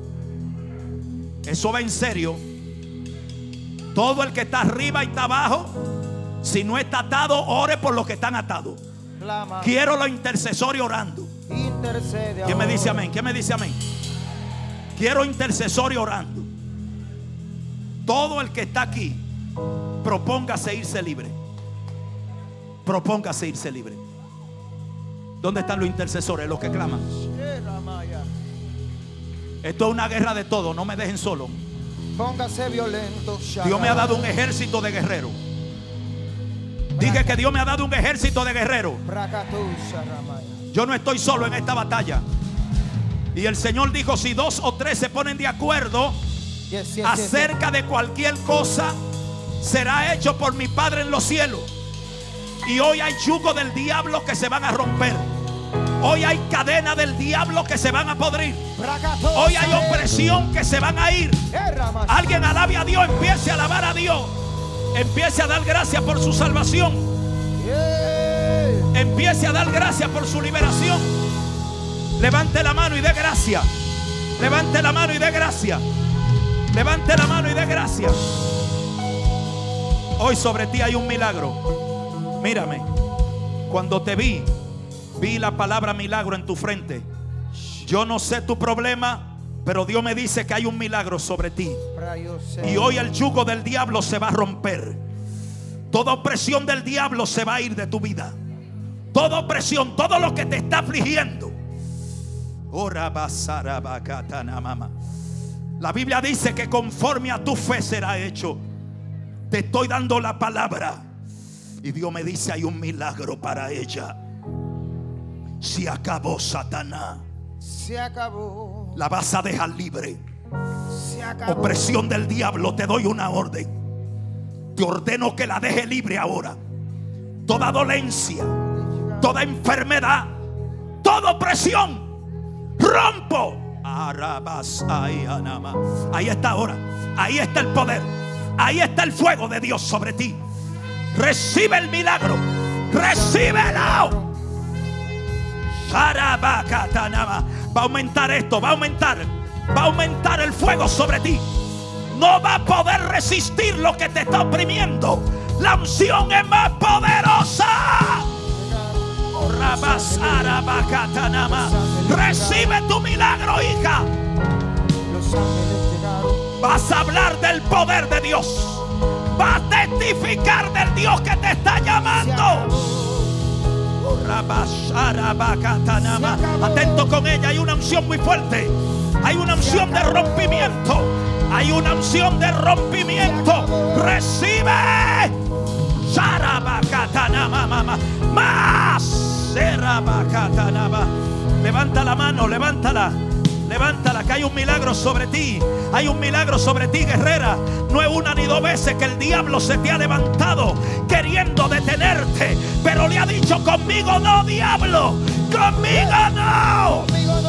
Eso va en serio. Todo el que está arriba y está abajo, si no está atado, ore por los que están atados. Clama. Quiero los intercesores orando. Intercede. ¿Quién me dice amén? ¿Quién me dice amén? Quiero intercesores orando. Todo el que está aquí, propóngase irse libre. Propóngase irse libre. ¿Dónde están los intercesores? Los que claman. Esto es una guerra de todo. No me dejen solo. Póngase violento. Dios me ha dado un ejército de guerreros. Dije que Dios me ha dado un ejército de guerreros. Yo no estoy solo en esta batalla. Y el Señor dijo: si 2 o 3 se ponen de acuerdo acerca de cualquier cosa, será hecho por mi Padre en los cielos. Y hoy hay yugo del diablo que se van a romper. Hoy hay cadenas del diablo que se van a podrir. Hoy hay opresión que se van a ir. Alguien alabe a Dios, empiece a alabar a Dios. Empiece a dar gracias por su salvación. Empiece a dar gracias por su liberación. Levante la mano y dé gracias. Levante la mano y dé gracias. Levante la mano y dé gracias. Hoy sobre ti hay un milagro. Mírame. Cuando te vi la palabra milagro en tu frente. Yo no sé tu problema, pero Dios me dice que hay un milagro sobre ti. Y hoy el yugo del diablo se va a romper. Toda opresión del diablo se va a ir de tu vida. Toda opresión, todo lo que te está afligiendo. La Biblia dice que conforme a tu fe será hecho. Te estoy dando la palabra. Y Dios me dice: hay un milagro para ella. Se acabó, Satanás. Se acabó. La vas a dejar libre. Se acabó. Opresión del diablo, te doy una orden. Te ordeno que la deje libre ahora. Toda dolencia, toda enfermedad, toda opresión, rompo. Ahí está ahora. Ahí está el poder. Ahí está el fuego de Dios sobre ti. Recibe el milagro. Recíbelo. Va a aumentar esto. Va a aumentar el fuego sobre ti. No va a poder resistir lo que te está oprimiendo. La unción es más poderosa. Recibe tu milagro, hija. Vas a hablar del poder de Dios. Vas a testificar del Dios que te está llamando. Atento con ella. Hay una unción muy fuerte. Hay una unción de rompimiento. Hay una unción de rompimiento. Recibe. Más. Levanta la mano, levántala. Levántala, que hay un milagro sobre ti. Hay un milagro sobre ti, guerrera. No es una ni dos veces que el diablo se te ha levantado queriendo detenerte, pero le ha dicho: conmigo no, diablo. Conmigo no. Conmigo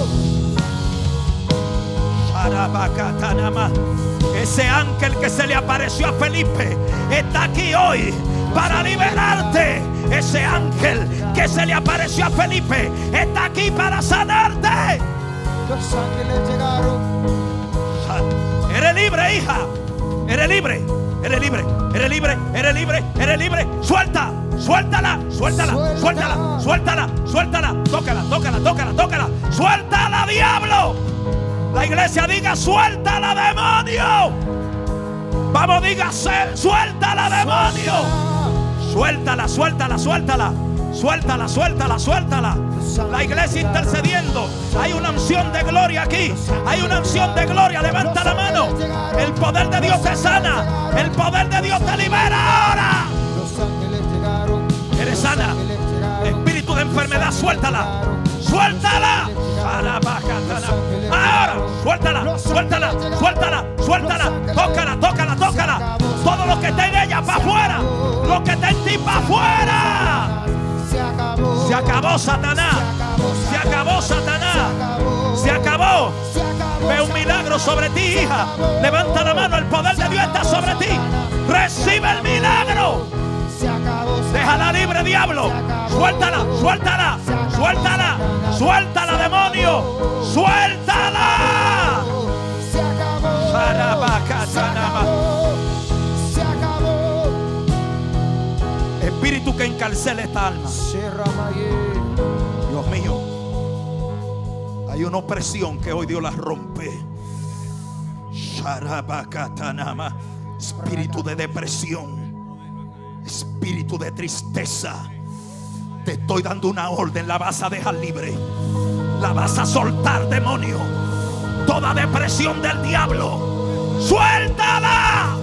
no. Ese ángel que se le apareció a Felipe está aquí hoy para liberarte. Ese ángel que se le apareció a Felipe está aquí para sanarte. Los ángeles llegaron. Eres libre, hija. Eres libre. Eres libre. Eres libre. Eres libre. Eres libre. Suelta. Suéltala. Suéltala. Suéltala. Suéltala. Suéltala. Tócala. Tócala. Tócala. Tócala. Suéltala, diablo. La iglesia diga: suéltala, demonio. Vamos, diga: suéltala, demonio. Suéltala. Suéltala. Suéltala. Suéltala. Suéltala. Suéltala. La iglesia intercediendo. Hay una unción de gloria aquí. Hay una unción de gloria. Levanta la mano. El poder de Dios te sana. El poder de Dios te libera ahora. Eres sana. Espíritu de enfermedad, suéltala. Suéltala. Ahora, suéltala. Suéltala. Suéltala. Suéltala. Tócala. Tócala. Tócala. Todo que está en ella para afuera. Lo que está en ti para afuera. Se acabó Satanás. Se acabó Satanás. Se acabó. Ve un milagro sobre ti, hija. Levanta la mano. El poder de Dios está sobre ti. Recibe el milagro. Déjala libre, diablo. Suéltala, suéltala, suéltala, suéltala, demonio. Suéltala. Se acabó. Espíritu que encarcela esta alma. Dios mío, hay una opresión que hoy Dios la rompe. Espíritu de depresión, espíritu de tristeza, te estoy dando una orden. La vas a dejar libre. La vas a soltar, demonio. Toda depresión del diablo, suéltala.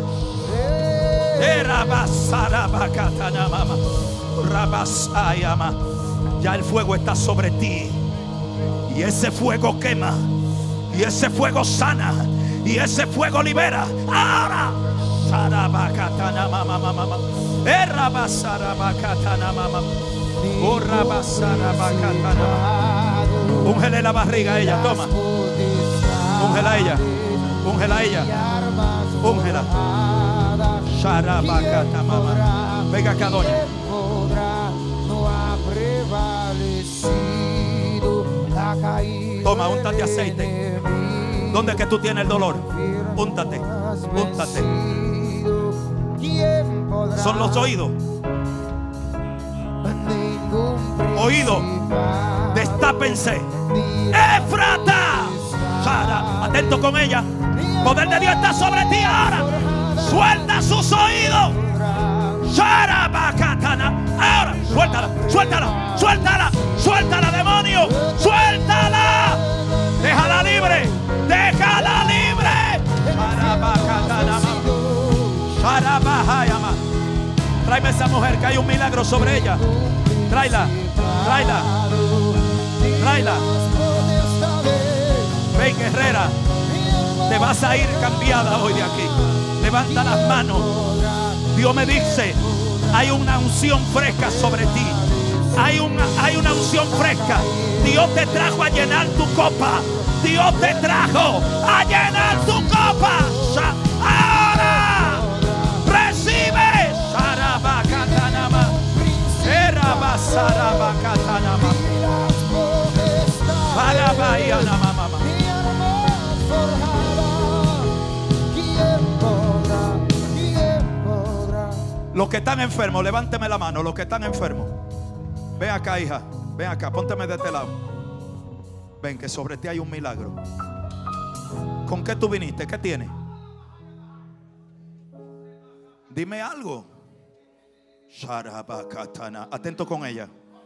Ya el fuego está sobre ti. Y ese fuego quema. Y ese fuego sana. Y ese fuego libera. Ahora. Úngele la barriga a ella. Toma. Úngela a ella. Úngela a ella. Úngela. Venga acá, doña. Toma, úntate aceite. ¿Dónde es que tú tienes el dolor? Úntate, úntate. Son los oídos. Oído, destápense. ¡Éfrata! Sara, atento con ella. Poder de Dios está sobre ti ahora. Suelta sus oídos. Sara, bacatana. Ahora, suéltala, suéltala, suéltala, suéltala, demonio. Suéltala. Déjala libre. Déjala libre. Sara, bacatana. Sara, bajayama. Tráeme esa mujer que hay un milagro sobre ella. Tráela, tráela, tráela. Ven, guerrera. Te vas a ir cambiada hoy de aquí. Levanta las manos. Dios me dice, hay una unción fresca sobre ti. Hay una unción fresca. Dios te trajo a llenar tu copa. Dios te trajo a llenar tu copa. Ahora recibe. Sarabacatanama. Erabasarabacatanama. Parabayanama. Los que están enfermos, levánteme la mano. Los que están enfermos, ven acá, hija. Ven acá, pónteme de este lado. Ven, que sobre ti hay un milagro. ¿Con qué tú viniste? ¿Qué tienes? Dime algo. Atento con ella.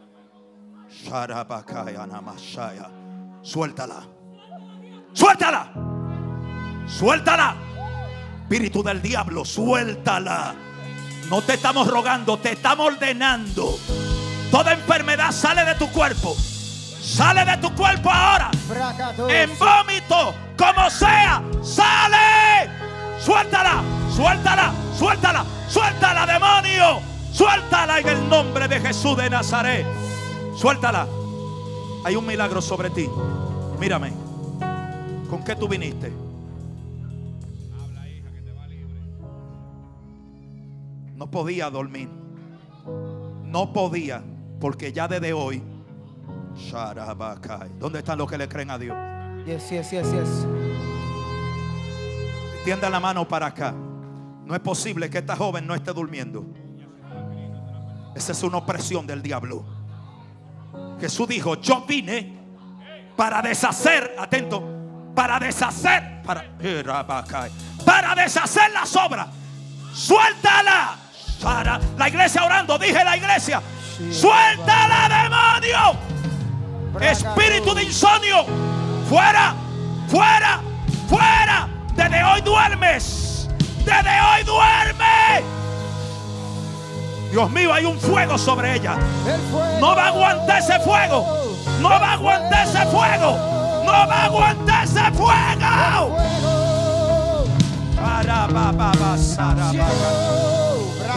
Suéltala. Suéltala. Suéltala. Espíritu del diablo, suéltala. No te estamos rogando, te estamos ordenando. Toda enfermedad sale de tu cuerpo. Sale de tu cuerpo ahora. En vómito, como sea, sale. Suéltala, suéltala, suéltala, suéltala, demonio. Suéltala en el nombre de Jesús de Nazaret. Suéltala. Hay un milagro sobre ti. Mírame. ¿Con qué tú viniste? No podía dormir. No podía. Porque ya desde hoy. ¿Dónde están los que le creen a Dios? Yes. Extienda la mano para acá. No es posible que esta joven no esté durmiendo. Esa es una opresión del diablo. Jesús dijo: yo vine para deshacer. Atento. Para deshacer. Para deshacer las obras. Suéltala. Para la iglesia orando. Dije la iglesia. Suéltala, demonio. Espíritu de insomnio. Fuera. Fuera. Fuera. Desde hoy duermes. Desde hoy duermes. Dios mío, hay un fuego sobre ella. No va a aguantar ese fuego. No va a aguantar ese fuego. No va a aguantar ese fuego. Para,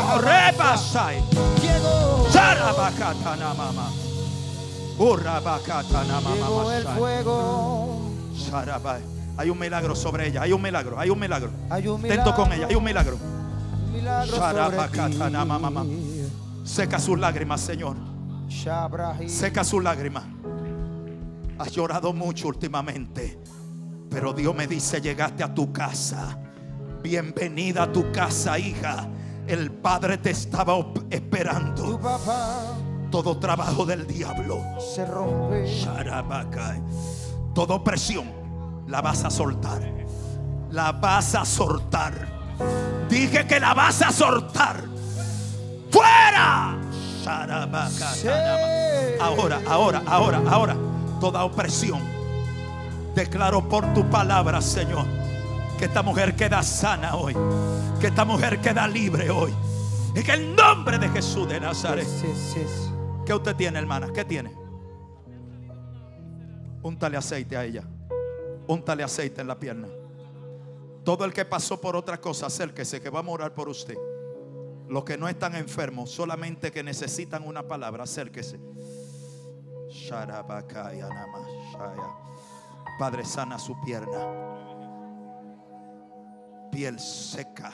Oh, rebasai. Llegó. Sarabakatana mama. Urabakatana Llegó el mama. fuego. Sarabai. Hay un milagro sobre ella. Hay un milagro. Hay un milagro. Hay un Atento con ella. Hay un milagro. milagro sobre Sarabakatana mama. ti. Seca sus lágrimas, Señor. Shabrahi. Seca sus lágrimas. Has llorado mucho últimamente, pero Dios me dice: llegaste a tu casa. Bienvenida a tu casa, hija. El Padre te estaba Tu esperando. papá Todo trabajo del diablo, se rompe. Sharabakai, toda opresión la vas a soltar. La vas a soltar. Dije que la vas a soltar. ¡Fuera! Sí. Ahora, toda opresión, declaro por tu palabra, Señor, que esta mujer queda sana hoy, que esta mujer queda libre hoy, en el nombre de Jesús de Nazaret. Sí, sí, sí. ¿Qué usted tiene, hermana? ¿Qué tiene? Úntale aceite a ella. Úntale aceite en la pierna. Todo el que pasó por otra cosa, acérquese, que vamos a orar por usted. Los que no están enfermos, solamente que necesitan una palabra, acérquese. Padre, sana su pierna. Piel seca.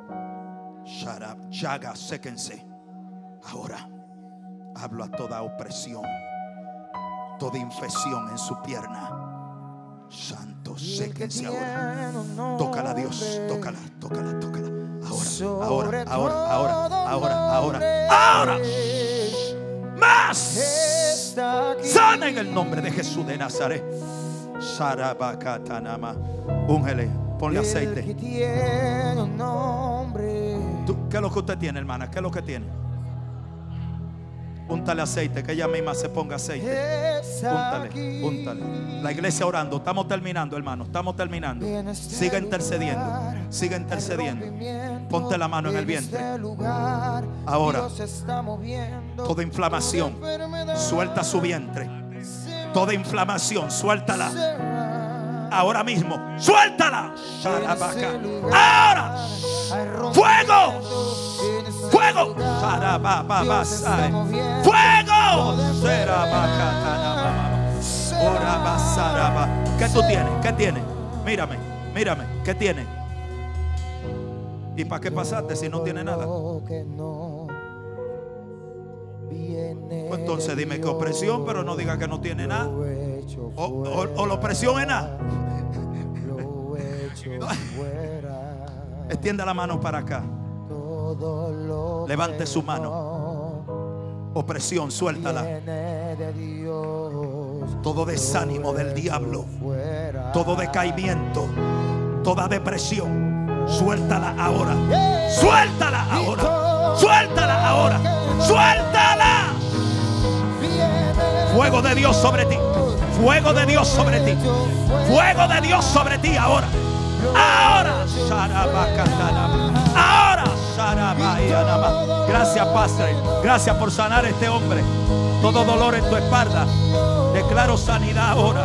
Llagas, séquense. Ahora hablo a toda opresión, toda infección en su pierna. Santo, séquense ahora. Tócala, Dios, tócala. Ahora. Más. Sana en el nombre de Jesús de Nazaret. Sarabakatanama. Úngele, ponle aceite. Tiene un nombre. ¿Qué es lo que usted tiene, hermana? ¿Qué es lo que tiene? Úntale aceite, que ella misma se ponga aceite. Úntale. La iglesia orando. Estamos terminando, hermano. Estamos terminando. Siga intercediendo. Siga intercediendo. Ponte la mano en el vientre. Ahora, toda inflamación, suelta su vientre. Toda inflamación, suéltala. Ahora mismo, suéltala. Ahora. Fuego. Fuego. Fuego. ¿Qué tú tienes? ¿Qué tienes? Mírame. ¿Qué tienes? ¿Y para qué pasaste si no tiene nada? Pues entonces dime que opresión, pero no diga que no tiene nada. O la opresión es nada. Extienda la mano para acá. Levante su mano. Opresión, suéltala. Todo desánimo del diablo, todo decaimiento, toda depresión, suéltala ahora. Suéltala ahora. Suéltala ahora. Suéltala. Fuego de Dios sobre ti. Fuego de Dios sobre ti. Fuego de Dios sobre ti ahora. Ahora. Ahora. Gracias, Padre. Gracias por sanar a este hombre. Todo dolor en tu espalda. Declaro sanidad ahora.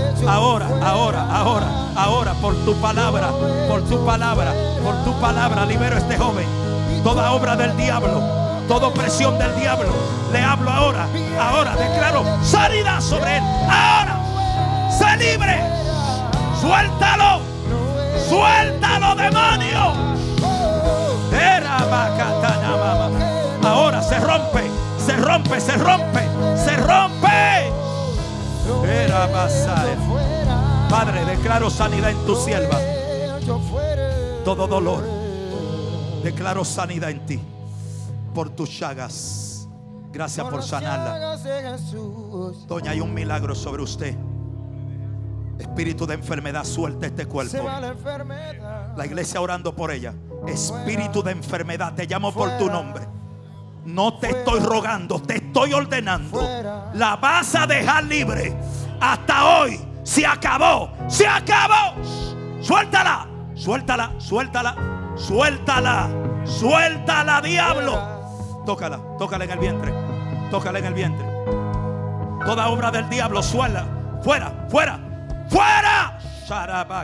Ahora, por tu palabra. Por tu palabra, libero a este joven. Toda obra del diablo, toda opresión del diablo, le hablo ahora. Declaro sanidad sobre él. Ahora, sé libre. Suéltalo, demonio. Ahora se rompe. Padre, declaro sanidad en tu sierva. Todo dolor, declaro sanidad en ti. Por tus llagas. Gracias por sanarla. Doña, hay un milagro sobre usted. Espíritu de enfermedad, suelta este cuerpo. La iglesia orando por ella. Espíritu de enfermedad, te llamo por tu nombre. No te estoy rogando, te estoy ordenando. La vas a dejar libre. Hasta hoy se acabó. Suéltala, diablo. Tócala en el vientre. Toda obra del diablo, suelta. Fuera.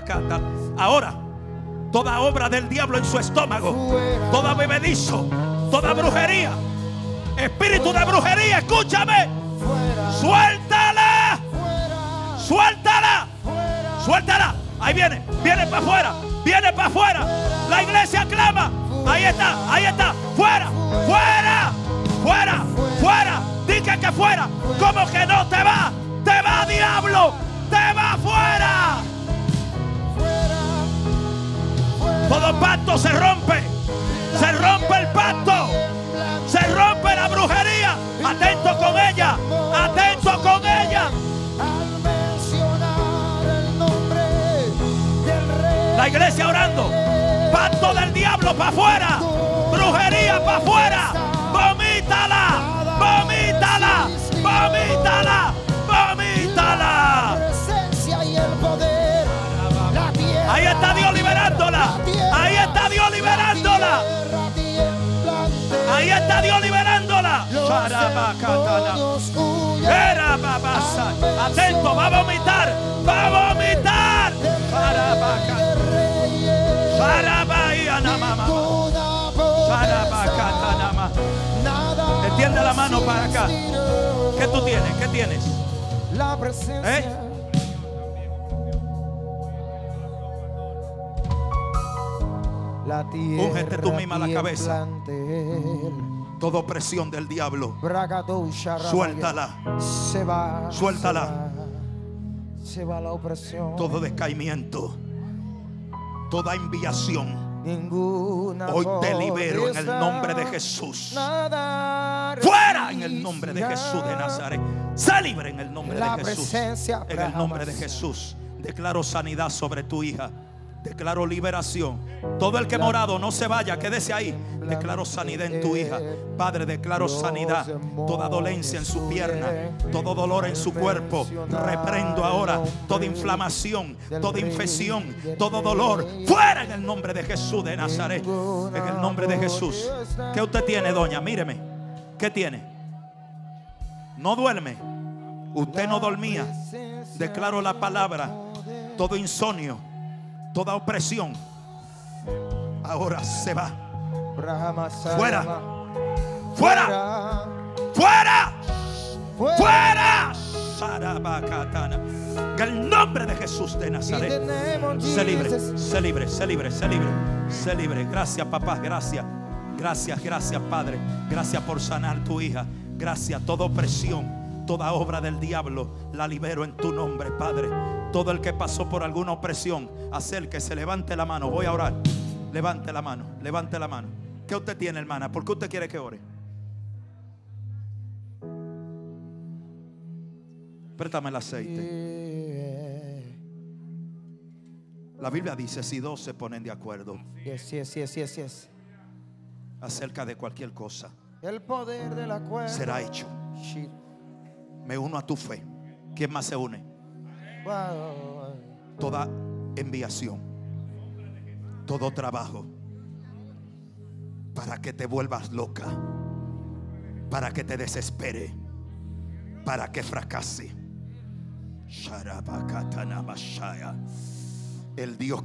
Ahora, toda obra del diablo en su estómago, todo bebedizo, toda brujería, espíritu de brujería, escúchame, suéltala, suéltala, suéltala. Ahí viene, viene para afuera, viene para afuera. La iglesia clama. Ahí está, fuera, fuera, fuera, fuera. Dije que fuera. ¿Cómo que no te va? Te va, diablo, te va fuera. Todo pacto se rompe el pacto, se rompe la brujería. Atento con ella, atento con ella. La iglesia orando. Pacto del diablo para afuera, brujería para afuera. Vomítala, vomítala, vomítala, vomítala. Ahí está Dios liberándola. Ahí está Dios liberándola. Ahí está Dios liberándola. Atento, va a vomitar, va a vomitar. Extiende la mano para acá. ¿Qué tú tienes? ¿Qué tienes? La presencia. Úngete tú misma la cabeza. Toda opresión del diablo, suéltala. Se va, suéltala. Se va la opresión. Todo descaimiento, toda enviación, ninguna hoy te libero en el nombre de Jesús. Fuera en el nombre de Jesús de Nazaret. Sé libre en el nombre de Jesús. En el nombre de Jesús. Declaro sanidad sobre tu hija. Declaro liberación. Todo el que morado no se vaya, quédese ahí. Declaro sanidad en tu hija. Padre, declaro sanidad. Toda dolencia en su pierna, todo dolor en su cuerpo, reprendo ahora toda inflamación, toda infección, todo dolor. Fuera en el nombre de Jesús de Nazaret. En el nombre de Jesús. ¿Qué usted tiene, doña? Míreme. ¿Qué tiene? No duerme. Usted no dormía. Declaro la palabra. Todo insomnio, toda opresión, ahora se va. Fuera, fuera, fuera, fuera. Que el nombre de Jesús de Nazaret se libre, se libre, se libre, se libre, se libre. Gracias, papá, gracias. Gracias, gracias, Padre. Gracias por sanar tu hija. Gracias. Toda opresión, toda obra del diablo la libero en tu nombre, Padre. Todo el que pasó por alguna opresión, acérquese, levante la mano. Voy a orar. Levante la mano, levante la mano. ¿Qué usted tiene, hermana? ¿Por qué usted quiere que ore? Préstame el aceite. La Biblia dice: si dos se ponen de acuerdo acerca de cualquier cosa, el poder del acuerdo será hecho. Me uno a tu fe. ¿Quién más se une? Toda enviación, todo trabajo para que te vuelvas loca, para que te desespere, para que fracase. El Dios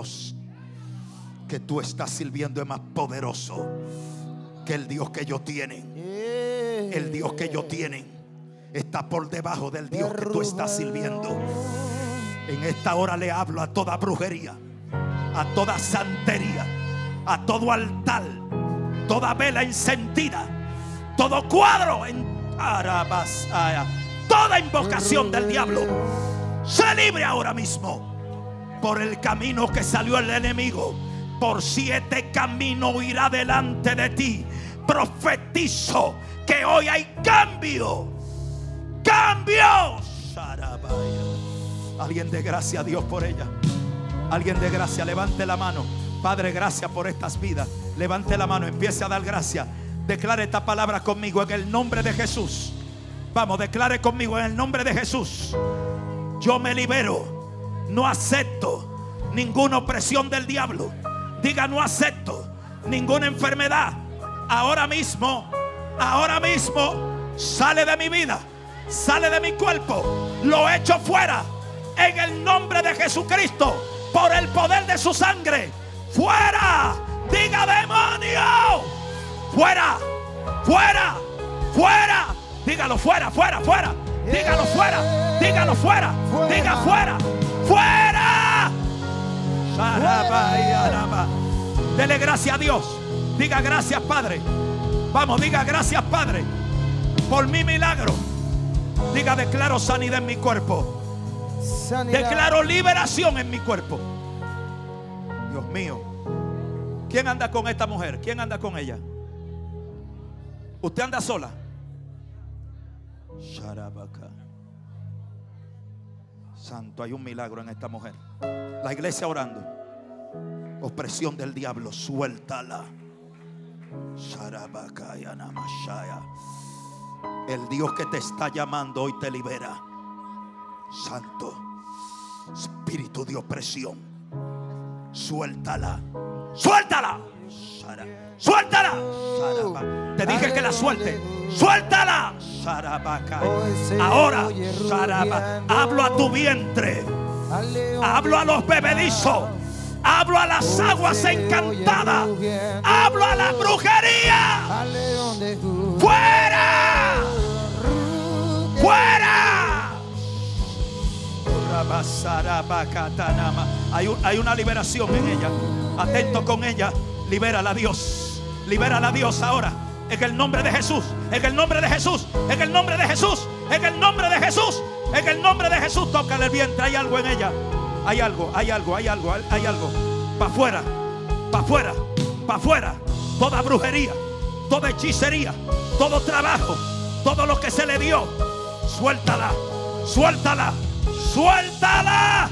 que tú estás sirviendo es más poderoso que el Dios que ellos tienen. El Dios que ellos tienen está por debajo del Dios que tú estás sirviendo. En esta hora le hablo a toda brujería, a toda santería, a todo altar, toda vela encendida, todo cuadro en Arabasaya, toda invocación del diablo. Se libre ahora mismo. Por el camino que salió el enemigo, por 7 caminos irá delante de ti. Profetizo que hoy hay cambio. ¡Cambio! Alguien de gracia a Dios por ella. Alguien de gracia, levante la mano. Padre, gracias por estas vidas. Levante la mano, empiece a dar gracias. Declare esta palabra conmigo en el nombre de Jesús. Vamos, declare conmigo en el nombre de Jesús. Yo me libero. No acepto ninguna opresión del diablo. Diga: no acepto ninguna enfermedad. Ahora mismo sale de mi vida, sale de mi cuerpo. Lo echo fuera en el nombre de Jesucristo, por el poder de su sangre. Fuera. Diga: demonio, fuera, fuera, fuera. Dígalo fuera, fuera, fuera. Dígalo fuera, dígalo fuera, diga fuera, fuera. Dele gracias a Dios. Diga gracias, Padre. Vamos, diga gracias, Padre, por mi milagro. Diga, declaro sanidad en mi cuerpo. Sanidad. Declaro liberación en mi cuerpo. Dios mío. ¿Quién anda con esta mujer? ¿Quién anda con ella? ¿Usted anda sola? Santo, hay un milagro en esta mujer. La iglesia orando. Opresión del diablo, suéltala. El Dios que te está llamando hoy te libera. Santo, espíritu de opresión, suéltala, suéltala, suéltala. Te dije que la suelte, suéltala. Ahora, hablo a tu vientre, hablo a los bebedizos, hablo a las aguas encantadas, hablo a la brujería. ¡Fuera! ¡Fuera! Hay una liberación en ella. Atento con ella. Libérala, Dios. Libérala, Dios, ahora. En el nombre de Jesús. En el nombre de Jesús. En el nombre de Jesús. En el nombre de Jesús. En el nombre de Jesús. Tócale el vientre. Hay algo en ella. Hay algo, hay algo, hay algo, hay algo. Para afuera, para afuera, para afuera. Toda brujería, toda hechicería, todo trabajo, todo lo que se le dio. Suéltala, suéltala, suéltala.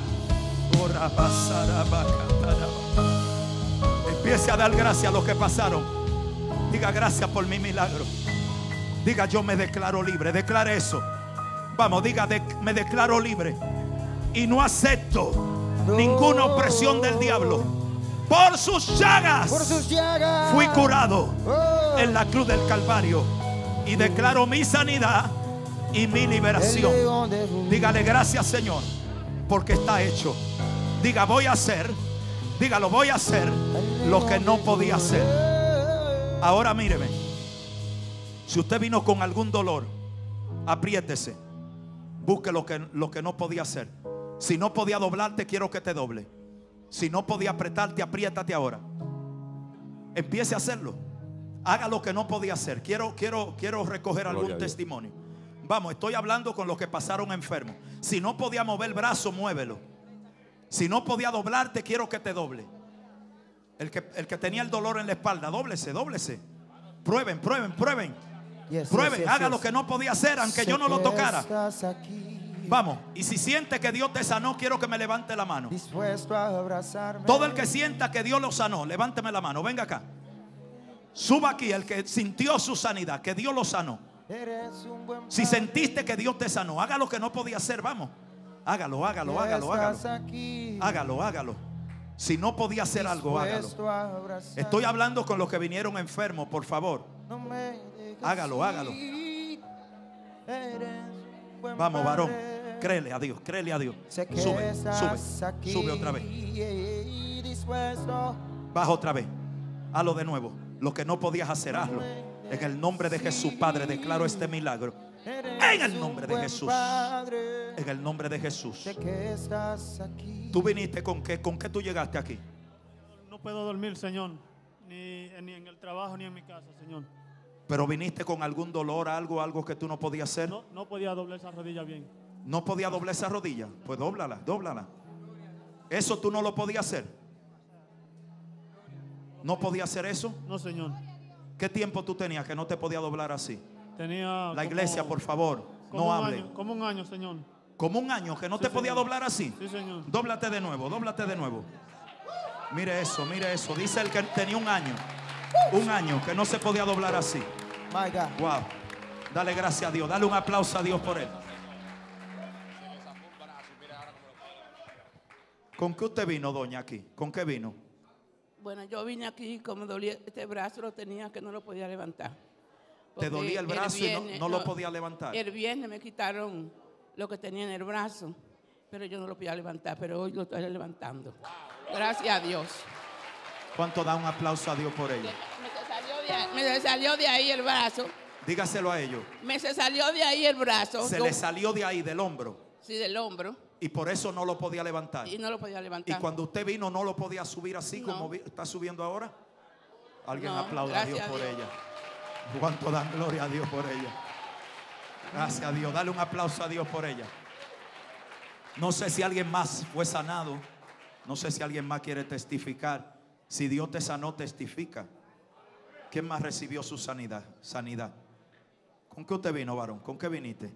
Empiece a dar gracias a los que pasaron. Diga gracias por mi milagro. Diga yo me declaro libre. Declare eso. Vamos, diga me declaro libre. Y no acepto ninguna opresión del diablo. Por sus llagas fui curado en la cruz del Calvario. Y declaro mi sanidad y mi liberación. Dígale gracias, Señor, porque está hecho. Diga voy a hacer. Dígalo, voy a hacer lo que no podía hacer. Ahora míreme. Si usted vino con algún dolor, apriétese. Busque lo que no podía hacer. Si no podía doblarte, quiero que te doble. Si no podía apretarte, apriétate ahora. Empiece a hacerlo. Haga lo que no podía hacer. Quiero recoger algún testimonio. Vamos, estoy hablando con los que pasaron enfermos. Si no podía mover el brazo, muévelo. Si no podía doblarte, quiero que te doble. El que tenía el dolor en la espalda, dóblese, dóblese. Prueben, prueben, prueben. Prueben, haga lo que no podía hacer, aunque yo no lo tocara. Vamos, y si siente que Dios te sanó, quiero que me levante la mano. Todo el que sienta que Dios lo sanó, levánteme la mano, venga acá. Suba aquí el que sintió su sanidad, que Dios lo sanó. Si sentiste que Dios te sanó, haga lo que no podía hacer, vamos. Hágalo, hágalo, hágalo, hágalo. Hágalo, hágalo. Si no podía hacer algo, hágalo. Estoy hablando con los que vinieron enfermos, por favor. Hágalo, hágalo. Vamos, varón. Créele a Dios, créele a Dios. Sube, sube, sube otra vez. Baja otra vez. Hazlo de nuevo. Lo que no podías hacer, hazlo. En el nombre de Jesús, Padre, declaro este milagro. En el nombre de Jesús. En el nombre de Jesús. ¿Tú viniste con qué? ¿Con qué tú llegaste aquí? No puedo dormir, Señor. Ni en el trabajo ni en mi casa, Señor. ¿Pero viniste con algún dolor, algo que tú no podías hacer? No podía doblar esa rodilla bien. ¿No podía doblar esa rodilla? Pues dóblala, dóblala. ¿Eso tú no lo podías hacer? ¿No podía hacer eso? No, Señor. ¿Qué tiempo tú tenías que no te podía doblar así? Tenía la iglesia, por favor, no hable. Como un año, Señor. ¿Como un año que no te podía doblar así? Sí, Señor. Dóblate de nuevo, dóblate de nuevo. Mire eso, mire eso. Dice el que tenía un año que no se podía doblar así. My God. Wow. Dale gracias a Dios. Dale un aplauso a Dios por él. ¿Con qué usted vino, doña, aquí? ¿Con qué vino? Bueno, yo vine aquí, como dolía este brazo, lo tenía que no lo podía levantar. ¿Te dolía el brazo y no lo podía levantar? El viernes me quitaron lo que tenía en el brazo, pero yo no lo podía levantar, pero hoy lo estoy levantando. Gracias a Dios. ¿Cuánto da un aplauso a Dios por ella? Me salió me salió de ahí el brazo. Dígaselo a ellos. Me se salió de ahí el brazo. Se le salió de ahí, del hombro. Sí, del hombro. Y por eso no lo podía levantar. Y no lo podía Y levantar. cuando usted vino no lo podía subir así No. como está subiendo ahora. Alguien No, aplauda a Dios gracias a por Dios. ella. ¿Cuánto dan gloria a Dios por ella? Gracias a Dios. Dale un aplauso a Dios por ella. No sé si alguien más fue sanado. No sé si alguien más quiere testificar. Si Dios te sanó, testifica. ¿Quién más recibió su sanidad? Sanidad. ¿Con qué usted vino, varón? ¿Con qué viniste?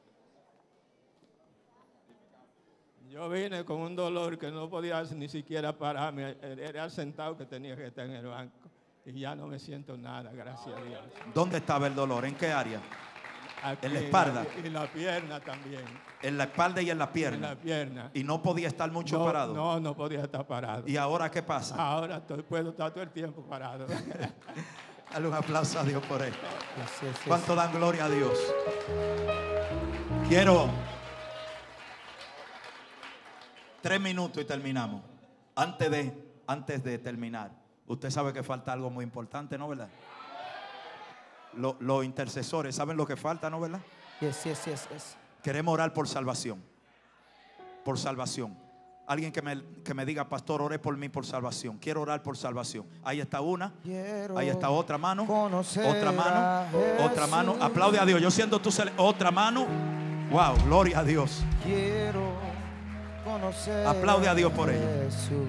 Yo vine con un dolor que no podía ni siquiera pararme. Era sentado que tenía que estar en el banco. Y ya no me siento nada, gracias a Dios. ¿Dónde estaba el dolor? ¿En qué área? Aquí, En la espalda. Y la pierna también. En la espalda y en la En pierna. la pierna. Y no podía estar mucho No, parado. no podía estar parado. ¿Y ahora qué pasa? Ahora puedo estar todo el tiempo parado. Dale un aplauso a Dios por él. Gracias, ¿Cuánto dan gloria a Dios? Quiero 3 minutos y terminamos. Antes de terminar, usted sabe que falta algo muy importante, ¿no, verdad? Los intercesores, ¿saben lo que falta, no, verdad? yes, yes, yes, yes. Queremos orar por salvación. Por salvación. Alguien que me diga, pastor, ore por mí por salvación. Quiero orar por salvación. Ahí está una. Quiero Ahí está otra mano. conocer Otra mano. a Otra mano. Jesús. Aplaude a Dios. Yo siento otra mano. Wow, gloria a Dios. Quiero conocer. Aplaude a Dios por ella. Jesús.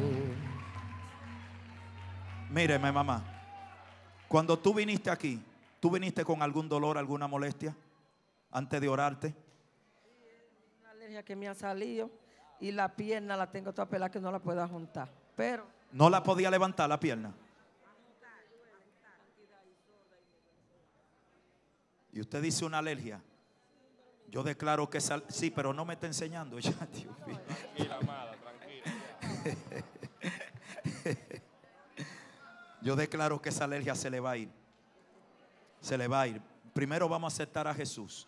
Míreme, mamá. Cuando tú viniste aquí, ¿tú viniste con algún dolor, alguna molestia? Antes de orarte. Una alergia que me ha salido y la pierna la tengo toda pelada que no la puedo juntar. Pero No la podía levantar la pierna. Y usted dice una alergia. Yo declaro que sí, pero no me está enseñando ya, Dios mío. Tranquila, amada, tranquila. Yo declaro que esa alergia se le va a ir. Se le va a ir. Primero vamos a aceptar a Jesús.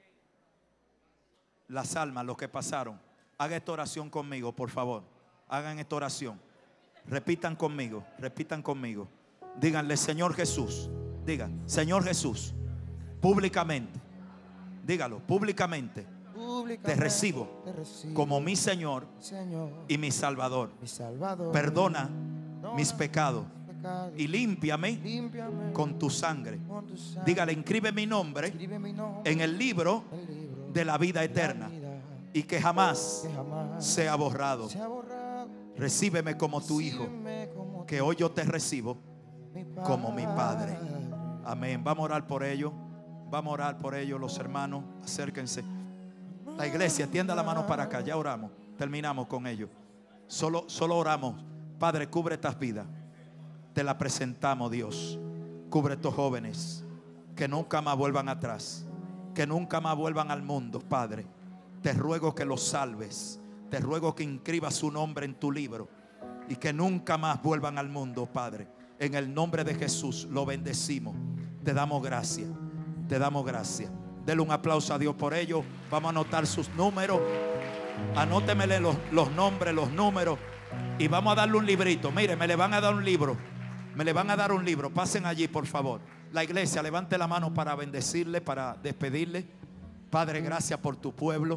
Las almas, los que pasaron. Haga esta oración conmigo, por favor. Hagan esta oración. Repitan conmigo, repitan conmigo. Díganle, Señor Jesús. Digan, Señor Jesús. Públicamente. Dígalo, públicamente. Públicamente Te recibo como mi Señor Señor, y mi Salvador. mi Salvador. Perdona mis pecados Pecado. y límpiame Límpiame con tu sangre. con tu sangre. Dígale, inscribe mi nombre Escribe mi nombre en el libro en el libro de la vida de eterna la vida, y que jamás que jamás sea borrado. sea borrado. Recíbeme como tu hijo, Recíbeme como que hoy yo te recibo mi como mi Padre. Amén. Vamos a orar por ellos. Vamos a orar por ellos, los hermanos. Acérquense. La iglesia, tienda la mano para acá. Ya oramos. Terminamos con ellos. Solo oramos. Padre, cubre estas vidas. Te la presentamos, Dios. Cubre estos jóvenes. Que nunca más vuelvan atrás. Que nunca más vuelvan al mundo, Padre. Te ruego que los salves. Te ruego que inscribas su nombre en tu libro. Y que nunca más vuelvan al mundo, Padre. En el nombre de Jesús lo bendecimos. Te damos gracias. Te damos gracias. Dele un aplauso a Dios por ello. Vamos a anotar sus números. Anótemele los nombres, los números. Y vamos a darle un librito. Mire, me le van a dar un libro. Me le van a dar un libro. Pasen allí, por favor. La iglesia, levante la mano para bendecirle, para despedirle. Padre, gracias por tu pueblo.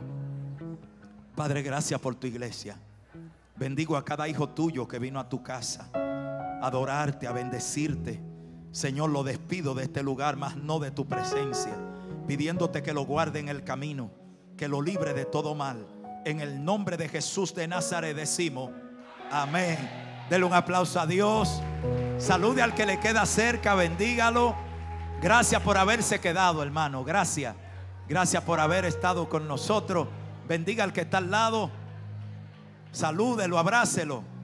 Padre, gracias por tu iglesia. Bendigo a cada hijo tuyo que vino a tu casa a adorarte, a bendecirte. Señor, lo despido de este lugar, mas no de tu presencia, pidiéndote que lo guarde en el camino, que lo libre de todo mal. En el nombre de Jesús de Nazaret decimos amén. Dele un aplauso a Dios. Salude al que le queda cerca, bendígalo. Gracias por haberse quedado, hermano. Gracias. Gracias por haber estado con nosotros. Bendiga al que está al lado. Salúdelo, abrácelo.